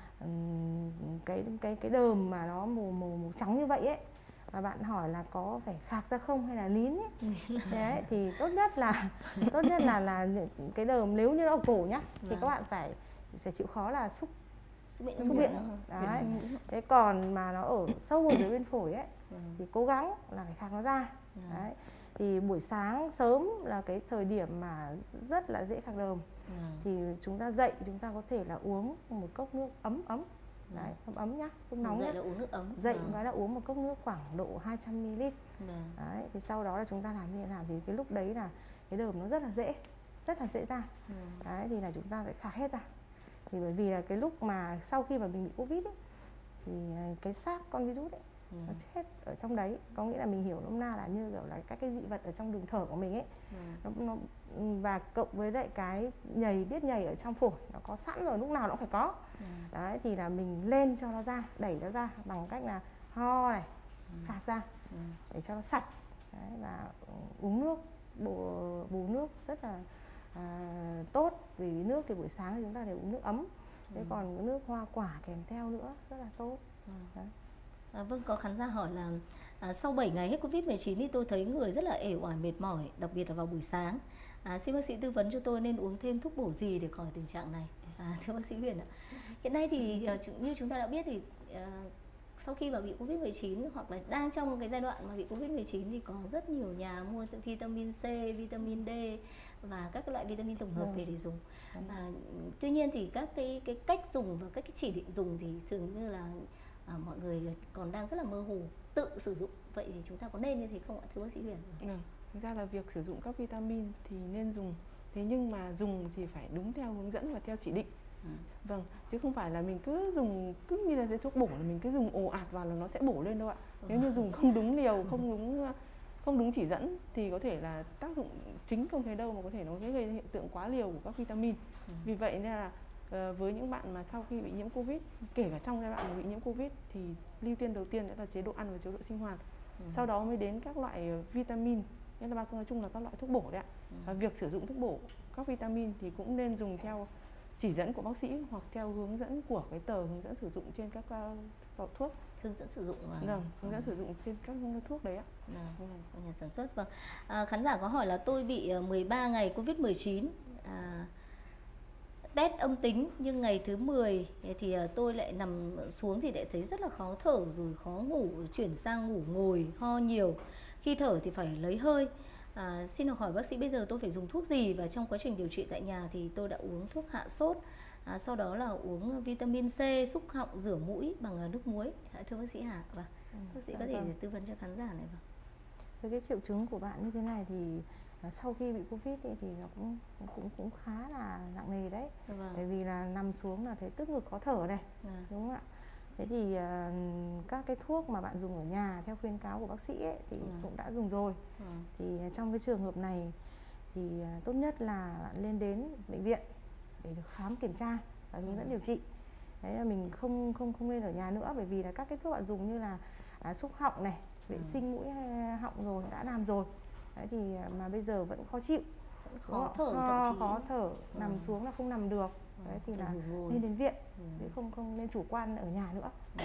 um, cái cái cái đờm mà nó màu màu màu trắng như vậy ấy, và bạn hỏi là có phải khạc ra không hay là lín ấy. Đấy, thì tốt nhất là tốt nhất là là những cái đờm nếu như nó ở cổ nhá, thì Vâng. các bạn phải phải chịu khó là xúc Xúc miệng. xúc miệng. Đấy. Thế còn mà nó ở sâu ở dưới bên phổi ấy, Ừ. thì cố gắng là phải khạc nó ra. Ừ. Đấy. Thì buổi sáng sớm là cái thời điểm mà rất là dễ khạc đờm. Ừ. Thì chúng ta dậy chúng ta có thể là uống một cốc nước ấm ấm. Đấy, ấm ấm nhá, không nóng Dậy nhá. là uống nước ấm. Dậy Vâng. và là uống một cốc nước khoảng độ hai trăm mi li lít. Vâng. Đấy, thì sau đó là chúng ta làm như thế nào thì cái lúc đấy là cái đờm nó rất là dễ, rất là dễ ra. Ừ. Đấy, thì là chúng ta phải khạc hết ra. Thì bởi vì là cái lúc mà sau khi mà mình bị Covid ấy, thì cái xác con virus ấy, Ừ. nó chết ở trong đấy, có nghĩa là mình hiểu nôm na là như kiểu là các cái dị vật ở trong đường thở của mình ấy. Ừ. Nó, nó, và cộng với lại cái nhầy tiết nhầy ở trong phổi nó có sẵn rồi, lúc nào nó cũng phải có. Ừ. Đấy, thì là mình lên cho nó ra, đẩy nó ra bằng cách là ho này, Ừ. khạc ra Ừ. để cho nó sạch. Đấy, và uống nước, bù, bù nước rất là à, tốt, vì nước thì buổi sáng thì chúng ta đều uống nước ấm. Thế Ừ. còn cái nước hoa quả kèm theo nữa rất là tốt. Ừ. Đấy. À, vâng, có khán giả hỏi là à, sau bảy ngày hết Covid mười chín thì tôi thấy người rất là ể oải mệt mỏi, đặc biệt là vào buổi sáng. À, xin bác sĩ tư vấn cho tôi nên uống thêm thuốc bổ gì để khỏi tình trạng này? À, thưa bác sĩ Huyền ạ. Hiện nay thì à, như chúng ta đã biết thì à, sau khi mà bị Covid mười chín hoặc là đang trong cái giai đoạn mà bị Covid mười chín thì có rất nhiều nhà mua vitamin C, vitamin D và các cái loại vitamin tổng hợp Vâng. về để dùng. Vâng. À, tuy nhiên thì các cái cái cách dùng và các cái chỉ định dùng thì thường như là à, mọi người còn đang rất là mơ hồ, tự sử dụng. Vậy thì chúng ta có nên như thế không ạ, thưa bác sĩ Huyền? Ừ. Thực ra là việc sử dụng các vitamin thì nên dùng, thế nhưng mà dùng thì phải đúng theo hướng dẫn và theo chỉ định. Ừ. Vâng, chứ không phải là mình cứ dùng cứ như là cái thuốc bổ là mình cứ dùng ồ ạt vào là nó sẽ bổ lên đâu ạ. Ừ. Nếu như dùng không đúng liều, không đúng không đúng chỉ dẫn thì có thể là tác dụng chính không thấy đâu, mà có thể nó gây hiện tượng quá liều của các vitamin. Ừ. Vì vậy nên là uh, với những bạn mà sau khi bị nhiễm Covid, kể cả trong giai đoạn mà bị nhiễm Covid thì ưu tiên đầu tiên sẽ là chế độ ăn và chế độ sinh hoạt. Ừ. Sau đó mới đến các loại vitamin, nghĩa là nói chung là các loại thuốc bổ đấy ạ. Ừ. Và việc sử dụng thuốc bổ các vitamin thì cũng nên dùng theo chỉ dẫn của bác sĩ hoặc theo hướng dẫn của cái tờ hướng dẫn sử dụng trên các uh, thuốc. Hướng dẫn sử dụng mà. Vâng, hướng dẫn sử dụng trên các thuốc đấy ạ. Vâng, của nhà sản xuất. Vâng. À, khán giả có hỏi là tôi bị mười ba ngày Covid mười chín, à, test âm tính nhưng ngày thứ mười thì tôi lại nằm xuống thì lại thấy rất là khó thở, rồi khó ngủ, chuyển sang ngủ ngồi, ho nhiều, khi thở thì phải lấy hơi. À, xin được hỏi bác sĩ bây giờ tôi phải dùng thuốc gì, và trong quá trình điều trị tại nhà thì tôi đã uống thuốc hạ sốt, à, sau đó là uống vitamin C, xúc họng, rửa mũi bằng nước muối. À, thưa bác sĩ Hà, vâng, Ừ, bác sĩ dạ có thể vâng. tư vấn cho khán giả này. Vâng. Với cái triệu chứng của bạn như thế này thì à, sau khi bị Covid ấy, thì nó cũng cũng cũng khá là nặng nề đấy. Vâng. Bởi vì là nằm xuống là thấy tức ngực khó thở này, Vâng. đúng không ạ? Thế thì uh, các cái thuốc mà bạn dùng ở nhà theo khuyến cáo của bác sĩ ấy, thì ừ. cũng đã dùng rồi. Ừ. Thì trong cái trường hợp này thì uh, tốt nhất là bạn lên đến bệnh viện để được khám kiểm tra và hướng dẫn điều trị. Đấy là mình không không không nên ở nhà nữa, bởi vì là các cái thuốc bạn dùng như là à, xúc họng này, vệ ừ. sinh mũi họng rồi đã làm rồi. Đấy thì mà bây giờ vẫn khó chịu, khó thở, khó, khó thở ừ. nằm xuống là không nằm được. Đấy thì là nên đến viện, ừ. chứ không không nên chủ quan ở nhà nữa. Ừ.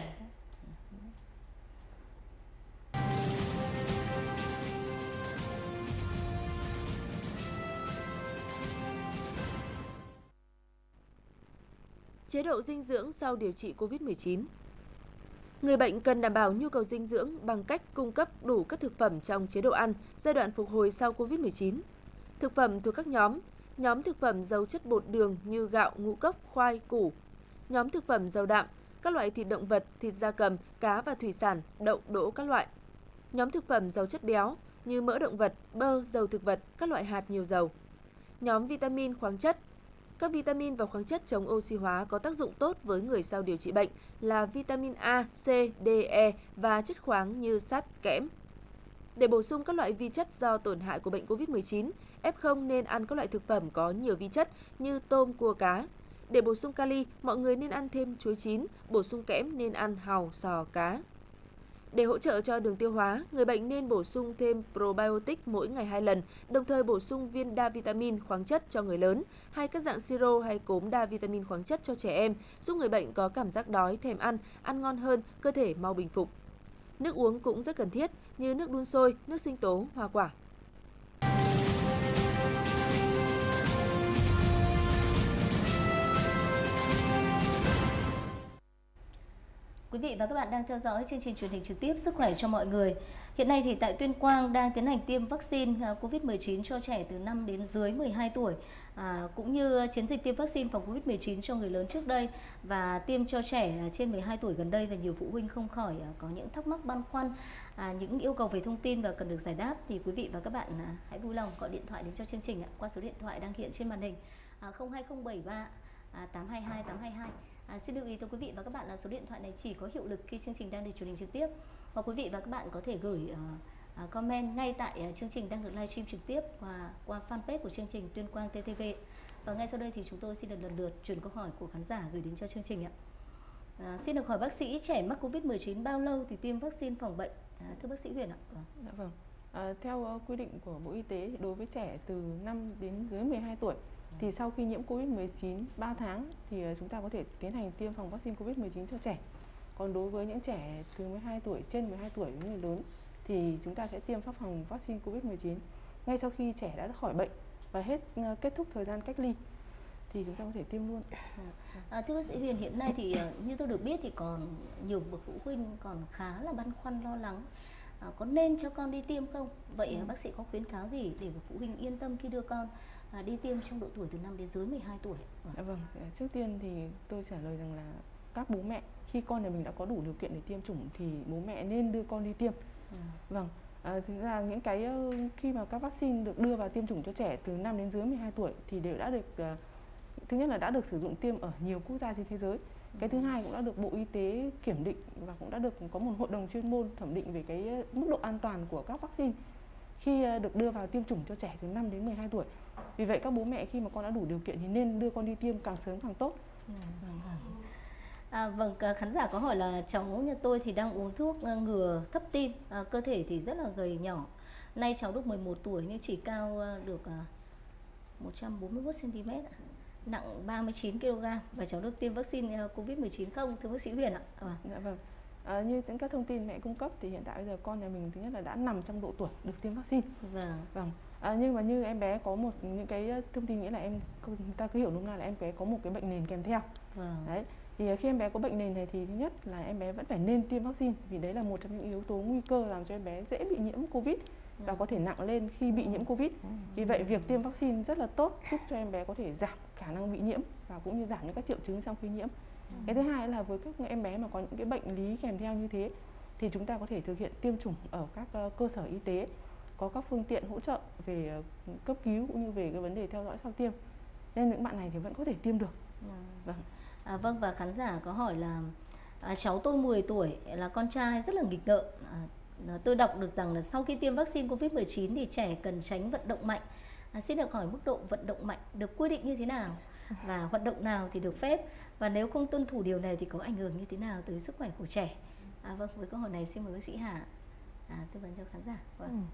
Chế độ dinh dưỡng sau điều trị Covid mười chín. Người bệnh cần đảm bảo nhu cầu dinh dưỡng bằng cách cung cấp đủ các thực phẩm trong chế độ ăn giai đoạn phục hồi sau Covid mười chín. Thực phẩm thuộc các nhóm: nhóm thực phẩm giàu chất bột đường như gạo, ngũ cốc, khoai, củ; nhóm thực phẩm giàu đạm, các loại thịt động vật, thịt gia cầm, cá và thủy sản, đậu, đỗ các loại; nhóm thực phẩm giàu chất béo như mỡ động vật, bơ, dầu thực vật, các loại hạt nhiều dầu; nhóm vitamin, khoáng chất. Các vitamin và khoáng chất chống oxy hóa có tác dụng tốt với người sau điều trị bệnh là vitamin A, C, D, E và chất khoáng như sắt, kẽm. Để bổ sung các loại vi chất do tổn hại của bệnh Covid mười chín, ép không nên ăn các loại thực phẩm có nhiều vi chất như tôm, cua, cá. Để bổ sung kali, mọi người nên ăn thêm chuối chín, bổ sung kẽm nên ăn hàu, sò, cá. Để hỗ trợ cho đường tiêu hóa, người bệnh nên bổ sung thêm probiotic mỗi ngày hai lần, đồng thời bổ sung viên đa vitamin khoáng chất cho người lớn, hay các dạng siro hay cốm đa vitamin khoáng chất cho trẻ em, giúp người bệnh có cảm giác đói, thèm ăn, ăn ngon hơn, cơ thể mau bình phục. Nước uống cũng rất cần thiết như nước đun sôi, nước sinh tố, hoa quả. Quý vị và các bạn đang theo dõi chương trình truyền hình trực tiếp Sức khỏe cho mọi người. Hiện nay thì tại Tuyên Quang đang tiến hành tiêm vaccine Covid mười chín cho trẻ từ năm đến dưới mười hai tuổi, à, cũng như chiến dịch tiêm vaccine phòng Covid mười chín cho người lớn trước đây và tiêm cho trẻ trên mười hai tuổi gần đây, và nhiều phụ huynh không khỏi có những thắc mắc băn khoăn, à, những yêu cầu về thông tin và cần được giải đáp, thì quý vị và các bạn à, hãy vui lòng gọi điện thoại đến cho chương trình ạ, qua số điện thoại đang hiện trên màn hình à, không hai không bảy ba tám hai hai tám hai hai. À, xin lưu ý tới quý vị và các bạn là số điện thoại này chỉ có hiệu lực khi chương trình đang được truyền hình trực tiếp, hoặc quý vị và các bạn có thể gửi uh, uh, comment ngay tại uh, chương trình đang được livestream trực tiếp qua qua fanpage của chương trình Tuyên Quang tê tê vê. Và ngay sau đây thì chúng tôi xin được lần lượt truyền câu hỏi của khán giả gửi đến cho chương trình ạ. À, xin được hỏi bác sĩ, trẻ mắc Covid mười chín bao lâu thì tiêm vaccine phòng bệnh? À, thưa bác sĩ Huyền ạ. Dạ vâng. À, theo uh, quy định của Bộ Y tế, đối với trẻ từ năm đến dưới mười hai tuổi thì sau khi nhiễm Covid mười chín ba tháng thì chúng ta có thể tiến hành tiêm phòng vaccine Covid mười chín cho trẻ. Còn đối với những trẻ từ mười hai tuổi, trên mười hai tuổi với người lớn thì chúng ta sẽ tiêm phòng vaccine Covid mười chín ngay sau khi trẻ đã khỏi bệnh và hết kết thúc thời gian cách ly thì chúng ta có thể tiêm luôn. À, thưa bác sĩ Huyền, hiện nay thì như tôi được biết thì còn nhiều bậc phụ huynh còn khá là băn khoăn lo lắng, à, có nên cho con đi tiêm không? Vậy ừ. bác sĩ có khuyến cáo gì để phụ huynh yên tâm khi đưa con À, đi tiêm trong độ tuổi từ năm đến dưới mười hai tuổi? À, vâng, trước tiên thì tôi trả lời rằng là các bố mẹ khi con nhà mình đã có đủ điều kiện để tiêm chủng thì bố mẹ nên đưa con đi tiêm. À. Vâng, à, thực ra những cái khi mà các vaccine được đưa vào tiêm chủng cho trẻ từ năm đến dưới mười hai tuổi thì đều đã được, uh, thứ nhất là đã được sử dụng tiêm ở nhiều quốc gia trên thế giới. Cái thứ hai cũng đã được Bộ Y tế kiểm định và cũng đã được có một hội đồng chuyên môn thẩm định về cái mức độ an toàn của các vaccine khi được đưa vào tiêm chủng cho trẻ từ năm đến mười hai tuổi. Vì vậy các bố mẹ khi mà con đã đủ điều kiện thì nên đưa con đi tiêm càng sớm càng tốt. À, vâng, khán giả có hỏi là cháu nhà tôi thì đang uống thuốc ngừa thấp tim, à, cơ thể thì rất là gầy nhỏ. Nay cháu được mười một tuổi nhưng chỉ cao được một trăm bốn mươi mốt xăng ti mét, nặng ba mươi chín ki lô gam, và cháu được tiêm vaccine Covid mười chín không, thưa bác sĩ Huyền ạ? À. Dạ vâng. À, như những các thông tin mẹ cung cấp thì hiện tại bây giờ con nhà mình thứ nhất là đã nằm trong độ tuổi được tiêm vaccine. Vâng. Vâng. À, nhưng mà như em bé có một những cái thông tin nghĩa là em ta cứ hiểu nôm na là em bé có một cái bệnh nền kèm theo. Vâng. Đấy. Thì khi em bé có bệnh nền này thì thứ nhất là em bé vẫn phải nên tiêm vaccine, vì đấy là một trong những yếu tố nguy cơ làm cho em bé dễ bị nhiễm Covid và có thể nặng lên khi bị nhiễm Covid. Vì vậy việc tiêm vaccine rất là tốt, giúp cho em bé có thể giảm khả năng bị nhiễm và cũng như giảm những các triệu chứng sau khi nhiễm. Cái thứ hai là với các em bé mà có những cái bệnh lý kèm theo như thế thì chúng ta có thể thực hiện tiêm chủng ở các cơ sở y tế, có các phương tiện hỗ trợ về cấp cứu cũng như về cái vấn đề theo dõi sau tiêm, nên những bạn này thì vẫn có thể tiêm được. Vâng. À, vâng, và khán giả có hỏi là À, cháu tôi mười tuổi, là con trai, rất là nghịch ngợm. À, tôi đọc được rằng là sau khi tiêm vaccine Covid mười chín thì trẻ cần tránh vận động mạnh. À, xin được hỏi mức độ vận động mạnh được quy định như thế nào? Và hoạt động nào thì được phép? Và nếu không tuân thủ điều này thì có ảnh hưởng như thế nào tới sức khỏe của trẻ? À, vâng, với câu hỏi này xin mời bác sĩ Hà à, tư vấn cho khán giả. Vâng. Ừ.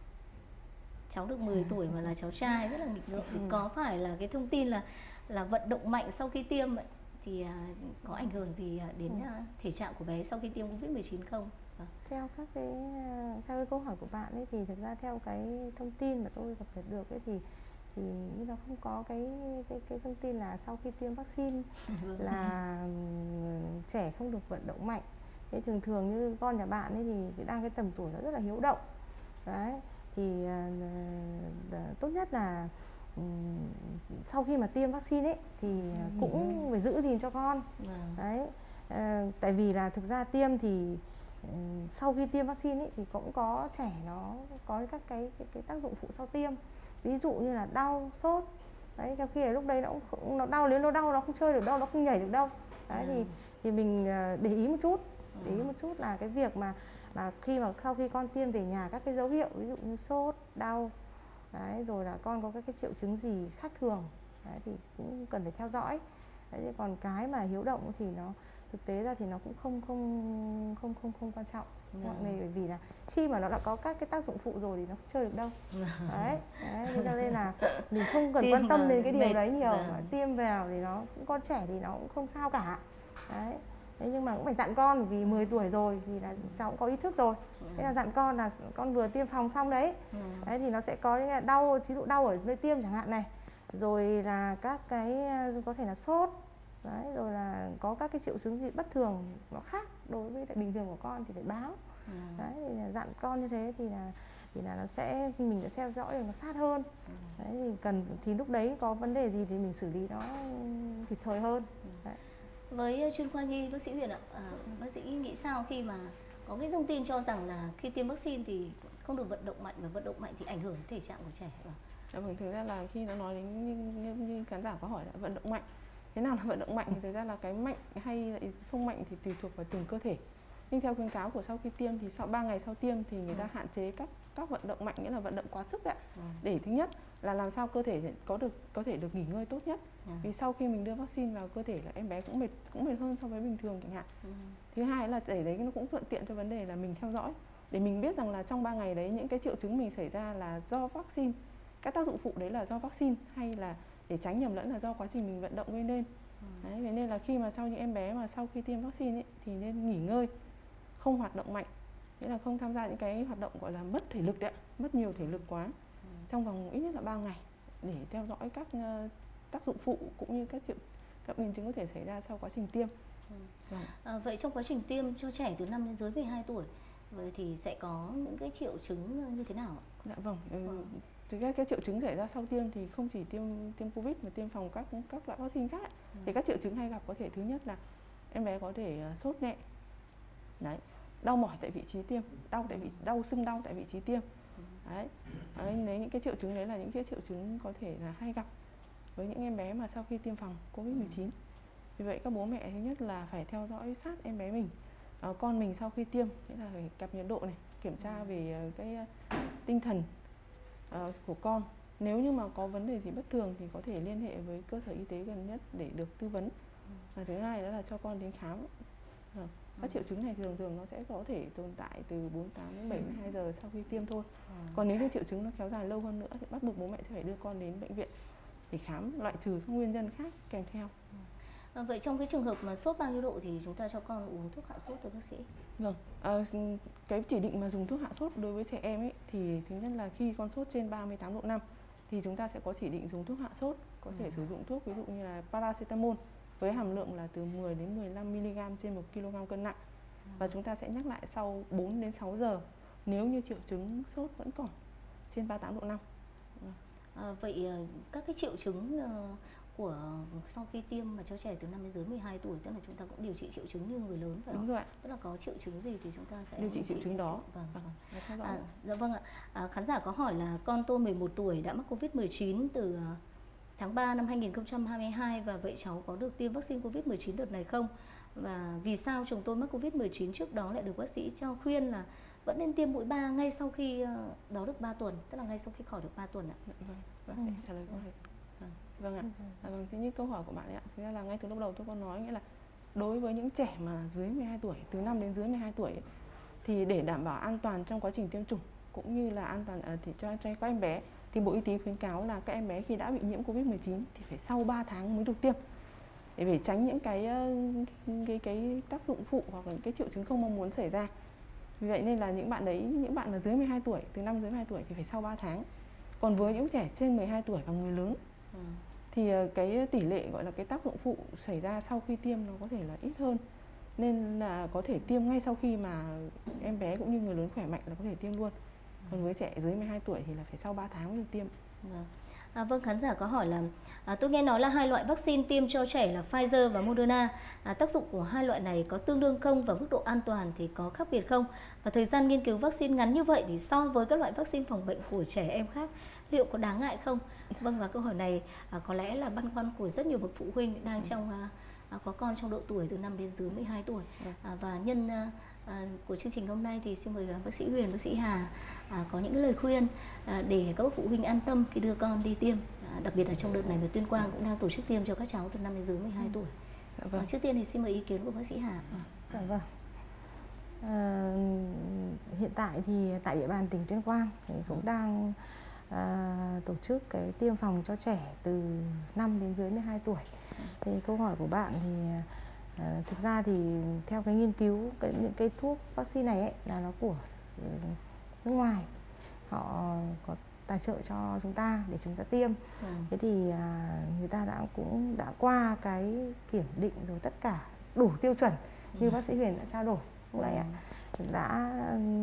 Cháu được mười tuổi mà là cháu trai, rất là nghịch ngợm, thì có phải là cái thông tin là là vận động mạnh sau khi tiêm ấy, thì à, có ảnh hưởng gì đến ừ. thể trạng của bé sau khi tiêm Covid mười chín không? À. Theo các cái theo cái câu hỏi của bạn ấy thì thực ra theo cái thông tin mà tôi cập nhật được ấy thì thì nó không có cái cái cái thông tin là sau khi tiêm vaccine là trẻ không được vận động mạnh. Thế thường thường như con nhà bạn ấy thì đang cái tầm tuổi nó rất là hiếu động. Đấy, thì uh, tốt nhất là um, sau khi mà tiêm vaccine ấy thì uh, cũng phải giữ gìn cho con. Đấy, uh, tại vì là thực ra tiêm thì uh, sau khi tiêm vaccine ấy thì cũng có trẻ nó có các cái, cái cái tác dụng phụ sau tiêm, ví dụ như là đau, sốt. Đấy, trong khi là lúc đấy nó cũng nó đau, nếu nó đau nó không chơi được đâu, nó không nhảy được đâu. Đấy, thì thì mình uh, để ý một chút, để ý một chút là cái việc mà mà khi mà sau khi con tiêm về nhà các cái dấu hiệu ví dụ như sốt, đau, đấy, rồi là con có các cái triệu chứng gì khác thường, đấy, thì cũng cần phải theo dõi. Đấy, còn cái mà hiếu động thì nó thực tế ra thì nó cũng không không không không không quan trọng nặng nề, bởi vì là khi mà nó đã có các cái tác dụng phụ rồi thì nó không chơi được đâu. Đấy, đấy, cho nên là mình không cần tiêm quan tâm đến cái điều mệt. Đấy nhiều, mà tiêm vào thì nó con trẻ thì nó cũng không sao cả. Đấy. Thế nhưng mà cũng phải dặn con, vì mười tuổi rồi thì là cháu cũng có ý thức rồi. Thế là dặn con là con vừa tiêm phòng xong đấy. Đấy thì nó sẽ có những đau, ví dụ đau ở nơi tiêm chẳng hạn này. Rồi là các cái có thể là sốt. Đấy, rồi là có các cái triệu chứng gì bất thường nó khác đối với lại bình thường của con thì phải báo. Đấy, thì là dặn con như thế thì là thì là nó sẽ mình sẽ theo dõi được nó sát hơn. Đấy, thì cần thì lúc đấy có vấn đề gì thì mình xử lý nó kịp thời hơn. Đấy. Với chuyên khoa nhi, bác sĩ Huyền ạ, à, bác sĩ nghĩ sao khi mà có cái thông tin cho rằng là khi tiêm vaccine thì không được vận động mạnh, và vận động mạnh thì ảnh hưởng đến thể trạng của trẻ? Dạ vâng, thực ra là khi nó nói đến như, như, như khán giả có hỏi là vận động mạnh, thế nào là vận động mạnh thì thực ra là cái mạnh hay không mạnh thì tùy thuộc vào từng cơ thể. Nhưng theo khuyến cáo của sau khi tiêm thì sau ba ngày sau tiêm thì người ta hạn chế các các vận động mạnh, nghĩa là vận động quá sức đấy, để thứ nhất là làm sao cơ thể có được có thể được nghỉ ngơi tốt nhất. À. Vì sau khi mình đưa vaccine vào cơ thể là em bé cũng mệt cũng mệt hơn so với bình thường chẳng hạn. Ừ. Thứ hai là để đấy nó cũng thuận tiện cho vấn đề là mình theo dõi, để mình biết rằng là trong ba ngày đấy những cái triệu chứng mình xảy ra là do vaccine, các tác dụng phụ đấy là do vaccine, hay là để tránh nhầm lẫn là do quá trình mình vận động gây nên. Ừ. Đấy, vậy nên là khi mà sau những em bé mà sau khi tiêm vaccine ấy, thì nên nghỉ ngơi, không hoạt động mạnh, nghĩa là không tham gia những cái hoạt động gọi là mất thể lực đấy, mất nhiều thể lực quá. Ừ. Trong vòng ít nhất là ba ngày để theo dõi các uh, tác dụng phụ cũng như các triệu các biến chứng có thể xảy ra sau quá trình tiêm. Ừ. Vâng. À, vậy trong quá trình tiêm cho trẻ từ năm đến dưới mười hai tuổi vậy thì sẽ có những cái triệu chứng như thế nào ạ? Dạ vâng. Ừ. Thực ra cái triệu chứng xảy ra sau tiêm thì không chỉ tiêm tiêm Covid mà tiêm phòng các các loại vaccine khác. Ừ. Thì các triệu chứng hay gặp có thể thứ nhất là em bé có thể sốt nhẹ, đấy, đau mỏi tại vị trí tiêm, đau tại vị đau sưng đau tại vị trí tiêm. Đấy. Đấy, nếu những cái triệu chứng đấy là những cái triệu chứng có thể là hay gặp với những em bé mà sau khi tiêm phòng Covid mười chín. Vì vậy các bố mẹ thứ nhất là phải theo dõi sát em bé mình, à, con mình sau khi tiêm, nghĩa là phải cập nhiệt độ này, kiểm tra về cái tinh thần uh, của con. Nếu như mà có vấn đề gì bất thường thì có thể liên hệ với cơ sở y tế gần nhất để được tư vấn. Và thứ hai đó là cho con đến khám. À, các triệu chứng này thường thường nó sẽ có thể tồn tại từ bốn mươi tám đến bảy mươi hai giờ sau khi tiêm thôi. Còn nếu như triệu chứng nó kéo dài lâu hơn nữa thì bắt buộc bố mẹ sẽ phải đưa con đến bệnh viện để khám, loại trừ các nguyên nhân khác kèm theo. À, vậy trong cái trường hợp mà sốt bao nhiêu độ thì chúng ta cho con uống thuốc hạ sốt thưa bác sĩ? Vâng, à, cái chỉ định mà dùng thuốc hạ sốt đối với trẻ em ấy thì thứ nhất là khi con sốt trên ba mươi tám độ năm thì chúng ta sẽ có chỉ định dùng thuốc hạ sốt, có thể ừ. sử dụng thuốc ví dụ như là paracetamol với hàm lượng là từ mười đến mười lăm mi-li-gam trên một ki-lô-gam cân nặng. Ừ. Và chúng ta sẽ nhắc lại sau bốn đến sáu giờ nếu như triệu chứng sốt vẫn còn trên ba mươi tám độ năm. À, vậy các cái triệu chứng uh, của sau khi tiêm mà cho trẻ từ năm đến dưới mười hai tuổi, tức là chúng ta cũng điều trị triệu chứng như người lớn phải không? Đúng rồi ạ. Tức là có triệu chứng gì thì chúng ta sẽ điều trị triệu chứng đó. Vâng, vâng. À, dạ vâng ạ. À, khán giả có hỏi là con tôi mười một tuổi đã mắc Covid mười chín từ tháng ba năm hai nghìn không trăm hai mươi hai, và vậy cháu có được tiêm vaccine Covid mười chín đợt này không? Và vì sao chồng tôi mắc Covid mười chín trước đó lại được bác sĩ cho khuyên là vẫn nên tiêm mũi ba ngay sau khi đó được ba tuần, tức là ngay sau khi khỏi được ba tuần ạ? Vâng, vâng, ừ. trả lời câu hỏi. Vâng, vâng ạ. À, vâng, thế như câu hỏi của bạn ấy ạ, thực ra là ngay từ lúc đầu tôi có nói, nghĩa là đối với những trẻ mà dưới mười hai tuổi, từ năm đến dưới mười hai tuổi ấy, thì để đảm bảo an toàn trong quá trình tiêm chủng cũng như là an toàn thì cho, cho các em bé, thì Bộ Y tế khuyến cáo là các em bé khi đã bị nhiễm Covid mười chín thì phải sau ba tháng mới được tiêm, để để tránh những cái cái cái tác dụng phụ hoặc là những cái triệu chứng không mong muốn xảy ra. Vì vậy nên là những bạn đấy, những bạn mà dưới mười hai tuổi, từ năm dưới mười hai tuổi thì phải sau ba tháng. Còn với những trẻ trên mười hai tuổi và người lớn ừ. thì cái tỷ lệ gọi là cái tác dụng phụ xảy ra sau khi tiêm nó có thể là ít hơn. Nên là có thể tiêm ngay sau khi mà em bé cũng như người lớn khỏe mạnh là có thể tiêm luôn. Còn với trẻ dưới mười hai tuổi thì là phải sau ba tháng mới được tiêm. Vâng. À, vâng, khán giả có hỏi là à, tôi nghe nói là hai loại vaccine tiêm cho trẻ là Pfizer và Moderna, à, tác dụng của hai loại này có tương đương không và mức độ an toàn thì có khác biệt không? Và thời gian nghiên cứu vaccine ngắn như vậy thì so với các loại vaccine phòng bệnh của trẻ em khác liệu có đáng ngại không? Vâng, và câu hỏi này à, có lẽ là băn khoăn của rất nhiều bậc phụ huynh đang trong à, à, có con trong độ tuổi từ năm đến dưới mười hai tuổi. À, và nhân à, À, của chương trình hôm nay thì xin mời bác sĩ Huyền, bác sĩ Hà à, có những lời khuyên à, để các bậc phụ huynh an tâm khi đưa con đi tiêm, à, đặc biệt là trong đợt này mà Tuyên Quang cũng đang tổ chức tiêm cho các cháu từ năm đến dưới mười hai tuổi. Dạ vâng. À, trước tiên thì xin mời ý kiến của bác sĩ Hà. Dạ vâng. À, hiện tại thì tại địa bàn tỉnh Tuyên Quang thì cũng đang à, tổ chức cái tiêm phòng cho trẻ từ năm đến dưới mười hai tuổi. Thì câu hỏi của bạn thì À, thực ra thì theo cái nghiên cứu cái, những cái thuốc vaccine này ấy, là nó của nước ngoài, họ có tài trợ cho chúng ta để chúng ta tiêm. Ừ. Thế thì à, người ta đã cũng đã qua cái kiểm định rồi, tất cả đủ tiêu chuẩn như ừ. bác sĩ Huyền đã trao đổi lúc nãy ạ, đã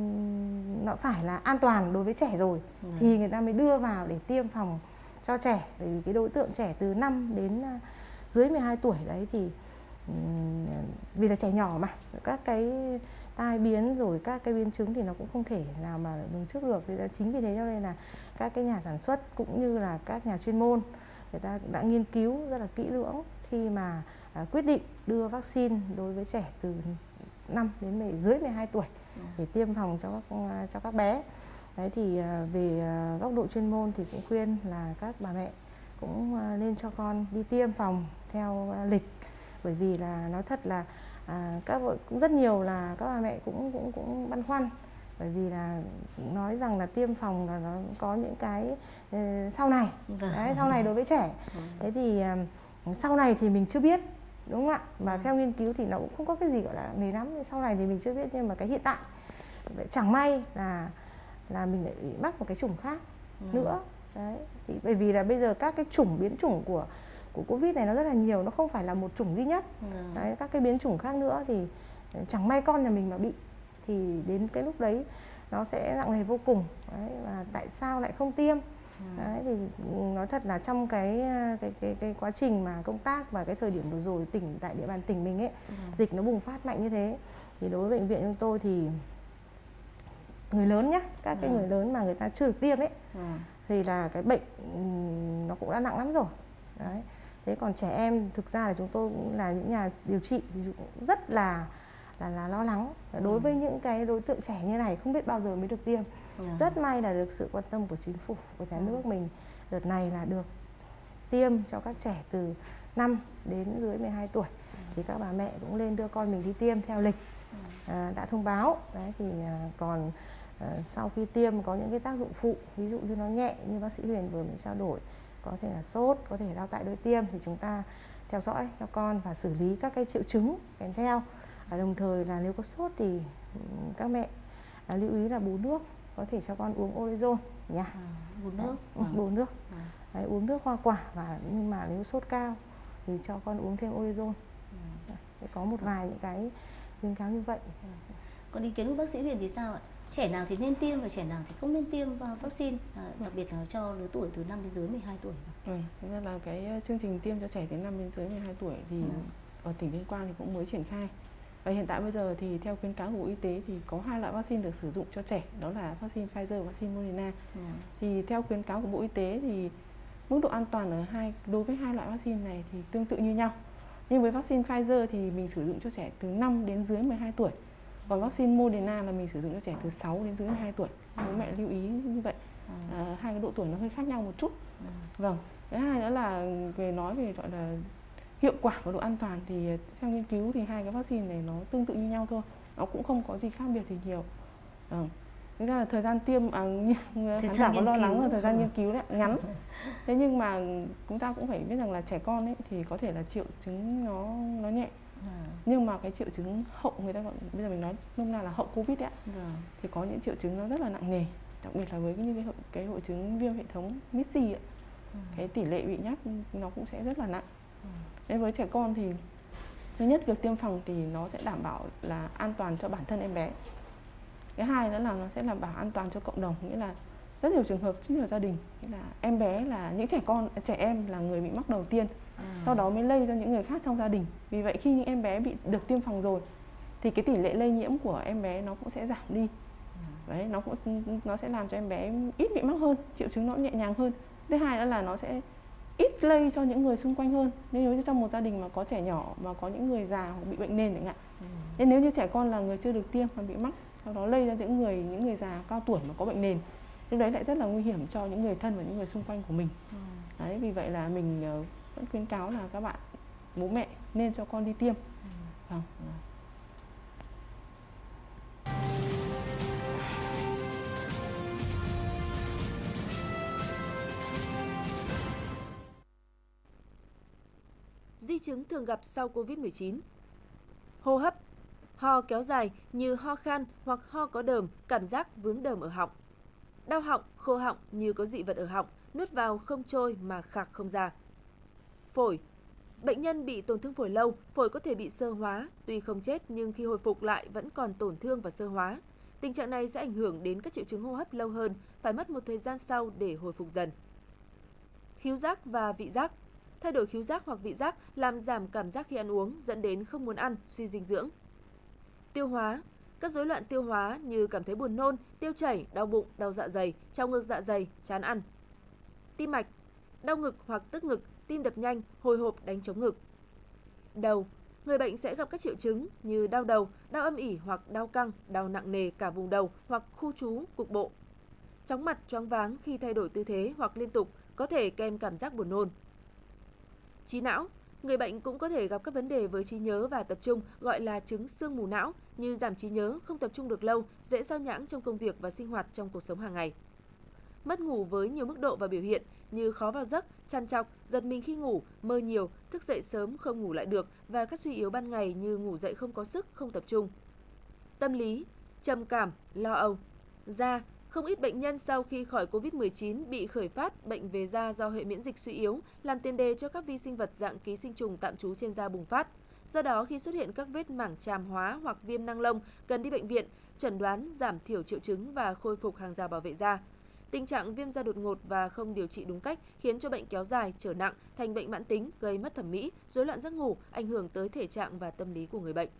nó phải là an toàn đối với trẻ rồi ừ. thì người ta mới đưa vào để tiêm phòng cho trẻ. Bởi vì cái đối tượng trẻ từ năm đến dưới mười hai tuổi đấy thì vì là trẻ nhỏ mà các cái tai biến rồi các cái biến chứng thì nó cũng không thể nào mà lường trước được. Thì chính vì thế cho nên là các cái nhà sản xuất cũng như là các nhà chuyên môn người ta đã nghiên cứu rất là kỹ lưỡng khi mà à, quyết định đưa vaccine đối với trẻ từ năm đến dưới mười hai tuổi để tiêm phòng cho các cho các bé. Đấy thì à, về à, góc độ chuyên môn thì cũng khuyên là các bà mẹ cũng à, nên cho con đi tiêm phòng theo à, lịch. Bởi vì là nói thật là à, các cũng rất nhiều là các bà mẹ cũng cũng cũng băn khoăn, bởi vì là nói rằng là tiêm phòng là nó có những cái uh, sau này, đấy, sau này đối với trẻ. Thế thì uh, sau này thì mình chưa biết, đúng không ạ? Và ừ. theo nghiên cứu thì nó cũng không có cái gì gọi là nề lắm, sau này thì mình chưa biết, nhưng mà cái hiện tại chẳng may là là mình lại bị mắc một cái chủng khác ừ. nữa. Đấy, thì bởi vì là bây giờ các cái chủng biến chủng của của Covid này nó rất là nhiều, nó không phải là một chủng duy nhất. Ừ. Đấy, các cái biến chủng khác nữa thì chẳng may con nhà mình mà bị thì đến cái lúc đấy nó sẽ nặng nề vô cùng. Đấy, và tại sao lại không tiêm? Ừ. Đấy, thì nói thật là trong cái cái, cái cái quá trình mà công tác và cái thời điểm vừa rồi tỉnh tại địa bàn tỉnh mình ấy, ừ. dịch nó bùng phát mạnh như thế, thì đối với bệnh viện chúng tôi thì người lớn nhá, các cái ừ. người lớn mà người ta chưa được tiêm ấy, ừ. thì là cái bệnh nó cũng đã nặng lắm rồi. Đấy. Thế còn trẻ em thực ra là chúng tôi cũng là những nhà điều trị thì cũng rất là là là lo lắng đối ừ. với những cái đối tượng trẻ như này, không biết bao giờ mới được tiêm. Ừ. Rất may là được sự quan tâm của chính phủ, của nhà nước mình đợt này là được tiêm cho các trẻ từ năm đến dưới mười hai tuổi. Ừ. Thì các bà mẹ cũng lên đưa con mình đi tiêm theo lịch ừ. à, đã thông báo. Đấy, thì à, còn à, sau khi tiêm có những cái tác dụng phụ, ví dụ như nó nhẹ như bác sĩ Huyền vừa mới trao đổi, có thể là sốt, có thể đau tại đôi tiêm, thì chúng ta theo dõi cho con và xử lý các cái triệu chứng kèm theo. Và đồng thời là nếu có sốt thì các mẹ à, lưu ý là bú nước, có thể cho con uống orezon nhá. À, bú nước, ừ, bú nước, à. Đấy, uống nước hoa quả, và nhưng mà nếu sốt cao thì cho con uống thêm orezon. À. Có một vài những cái khuyến cáo như vậy. À. Còn ý kiến của bác sĩ Huyền thì sao ạ? Trẻ nào thì nên tiêm và trẻ nào thì không nên tiêm vaccine, à, đặc biệt là cho lứa tuổi từ năm đến dưới mười hai tuổi? Ừ, thực ra là cái chương trình tiêm cho trẻ từ năm đến dưới mười hai tuổi thì ừ. ở tỉnh Tuyên Quang thì cũng mới triển khai. Và hiện tại bây giờ thì theo khuyến cáo của Bộ Y tế thì có hai loại vaccine được sử dụng cho trẻ, đó là vaccine Pfizer và vaccine Moderna. Ừ. Thì theo khuyến cáo của Bộ Y tế thì mức độ an toàn ở hai đối với hai loại vaccine này thì tương tự như nhau. Nhưng với vaccine Pfizer thì mình sử dụng cho trẻ từ năm đến dưới mười hai tuổi. Còn vaccine Moderna là mình sử dụng cho trẻ từ sáu đến dưới mười hai tuổi. Bố mẹ lưu ý như vậy. À, hai cái độ tuổi nó hơi khác nhau một chút. Vâng. Thứ hai nữa là về nói về gọi là hiệu quả và độ an toàn thì theo nghiên cứu thì hai cái vaccine này nó tương tự như nhau thôi. Nó cũng không có gì khác biệt gì nhiều. Vâng. Thực ra là thời gian tiêm, à, khán giả có lo lắng là thời gian nghiên cứu đấy, ngắn. Thế nhưng mà chúng ta cũng phải biết rằng là trẻ con ấy thì có thể là triệu chứng nó nó nhẹ. À. Nhưng mà cái triệu chứng hậu, người ta gọi, bây giờ mình nói nôm na là hậu Covid ấy, à. Thì có những triệu chứng nó rất là nặng nề. Đặc biệt là với cái, cái, cái hội chứng viêm hệ thống Mixi ấy, à. Cái tỷ lệ bị nhắc nó cũng sẽ rất là nặng. À. Nên với trẻ con thì thứ nhất, việc tiêm phòng thì nó sẽ đảm bảo là an toàn cho bản thân em bé. Cái hai nữa là nó sẽ đảm bảo an toàn cho cộng đồng, nghĩa là rất nhiều trường hợp, rất nhiều gia đình, nghĩa là em bé là những trẻ con, trẻ em là người bị mắc đầu tiên, à. Sau đó mới lây cho những người khác trong gia đình. Vì vậy khi những em bé bị được tiêm phòng rồi thì cái tỷ lệ lây nhiễm của em bé nó cũng sẽ giảm đi. Đấy, nó cũng nó sẽ làm cho em bé ít bị mắc hơn, triệu chứng nó nhẹ nhàng hơn. Thứ hai nữa là nó sẽ ít lây cho những người xung quanh hơn. Nếu như trong một gia đình mà có trẻ nhỏ mà có những người già hoặc bị bệnh nền chẳng hạn. Ừ. Nên nếu như trẻ con là người chưa được tiêm mà bị mắc, sau đó lây ra những người những người già cao tuổi mà có bệnh nền, lúc đấy lại rất là nguy hiểm cho những người thân và những người xung quanh của mình. Ừ. Đấy, vì vậy là mình vẫn khuyến cáo là các bạn bố mẹ nên cho con đi tiêm. Ừ. Vâng. Di chứng thường gặp sau Covid mười chín. Hô hấp, ho kéo dài như ho khan hoặc ho có đờm, cảm giác vướng đờm ở họng. Đau họng, khô họng như có dị vật ở họng, nuốt vào không trôi mà khạc không ra. Phổi, bệnh nhân bị tổn thương phổi lâu, phổi có thể bị xơ hóa, tuy không chết nhưng khi hồi phục lại vẫn còn tổn thương và xơ hóa. Tình trạng này sẽ ảnh hưởng đến các triệu chứng hô hấp lâu hơn, phải mất một thời gian sau để hồi phục dần. Khứu giác và vị giác. Thay đổi khứu giác hoặc vị giác làm giảm cảm giác khi ăn uống, dẫn đến không muốn ăn, suy dinh dưỡng. Tiêu hóa. Các rối loạn tiêu hóa như cảm thấy buồn nôn, tiêu chảy, đau bụng, đau dạ dày, trào ngược dạ dày, chán ăn. Tim mạch. Đau ngực hoặc tức ngực, tim đập nhanh, hồi hộp đánh trống ngực. Đầu. Người bệnh sẽ gặp các triệu chứng như đau đầu, đau âm ỉ hoặc đau căng, đau nặng nề cả vùng đầu hoặc khu trú, cục bộ. Chóng mặt, choáng váng khi thay đổi tư thế hoặc liên tục, có thể kèm cảm giác buồn nôn. Trí não. Người bệnh cũng có thể gặp các vấn đề với trí nhớ và tập trung gọi là chứng sương mù não như giảm trí nhớ, không tập trung được lâu, dễ sao nhãng trong công việc và sinh hoạt trong cuộc sống hàng ngày. Mất ngủ với nhiều mức độ và biểu hiện như khó vào giấc, trằn trọc, giật mình khi ngủ, mơ nhiều, thức dậy sớm không ngủ lại được và các suy yếu ban ngày như ngủ dậy không có sức, không tập trung. Tâm lý, trầm cảm, lo âu. Da. Không ít bệnh nhân sau khi khỏi Covid mười chín bị khởi phát bệnh về da do hệ miễn dịch suy yếu, làm tiền đề cho các vi sinh vật dạng ký sinh trùng tạm trú trên da bùng phát. Do đó, khi xuất hiện các vết mảng tràm hóa hoặc viêm nang lông, cần đi bệnh viện, chẩn đoán giảm thiểu triệu chứng và khôi phục hàng rào bảo vệ da. Tình trạng viêm da đột ngột và không điều trị đúng cách khiến cho bệnh kéo dài, trở nặng, thành bệnh mãn tính, gây mất thẩm mỹ, rối loạn giấc ngủ, ảnh hưởng tới thể trạng và tâm lý của người bệnh.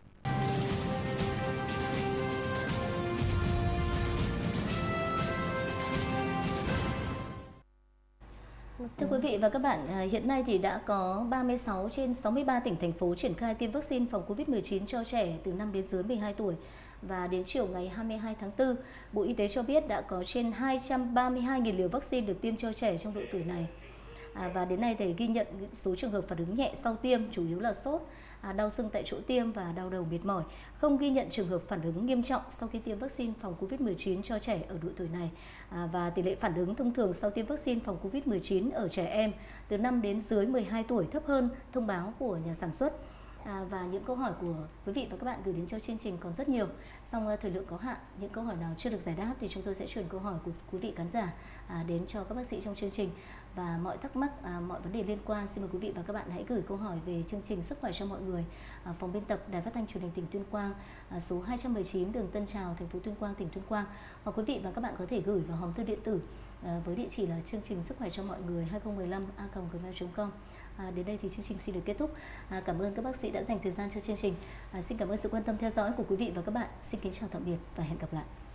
Thưa quý vị và các bạn, hiện nay thì đã có ba mươi sáu trên sáu mươi ba tỉnh, thành phố triển khai tiêm vaccine phòng Covid mười chín cho trẻ từ năm đến dưới mười hai tuổi. Và đến chiều ngày hai mươi hai tháng tư, Bộ Y tế cho biết đã có trên hai trăm ba mươi hai nghìn liều vaccine được tiêm cho trẻ trong độ tuổi này. À, và đến nay thì ghi nhận số trường hợp phản ứng nhẹ sau tiêm, chủ yếu là sốt, à, đau sưng tại chỗ tiêm và đau đầu mệt mỏi. Không ghi nhận trường hợp phản ứng nghiêm trọng sau khi tiêm vaccine phòng Covid mười chín cho trẻ ở độ tuổi này. À, và tỷ lệ phản ứng thông thường sau tiêm vaccine phòng Covid mười chín ở trẻ em từ năm đến dưới mười hai tuổi thấp hơn thông báo của nhà sản xuất. À, và những câu hỏi của quý vị và các bạn gửi đến cho chương trình còn rất nhiều. Song thời lượng có hạn, những câu hỏi nào chưa được giải đáp thì chúng tôi sẽ chuyển câu hỏi của quý vị khán giả à, đến cho các bác sĩ trong chương trình. Và mọi thắc mắc, à, mọi vấn đề liên quan, xin mời quý vị và các bạn hãy gửi câu hỏi về chương trình Sức khỏe cho mọi người, à, phòng biên tập Đài Phát thanh Truyền hình tỉnh Tuyên Quang, à, số hai trăm mười chín đường Tân Trào, thành phố Tuyên Quang, tỉnh Tuyên Quang. Hoặc quý vị và các bạn có thể gửi vào hòm thư điện tử à, với địa chỉ là chương trình Sức khỏe cho mọi người hai không một năm a còng gmail chấm com. À, đến đây thì chương trình xin được kết thúc. À, cảm ơn các bác sĩ đã dành thời gian cho chương trình. À, xin cảm ơn sự quan tâm theo dõi của quý vị và các bạn. Xin kính chào tạm biệt và hẹn gặp lại.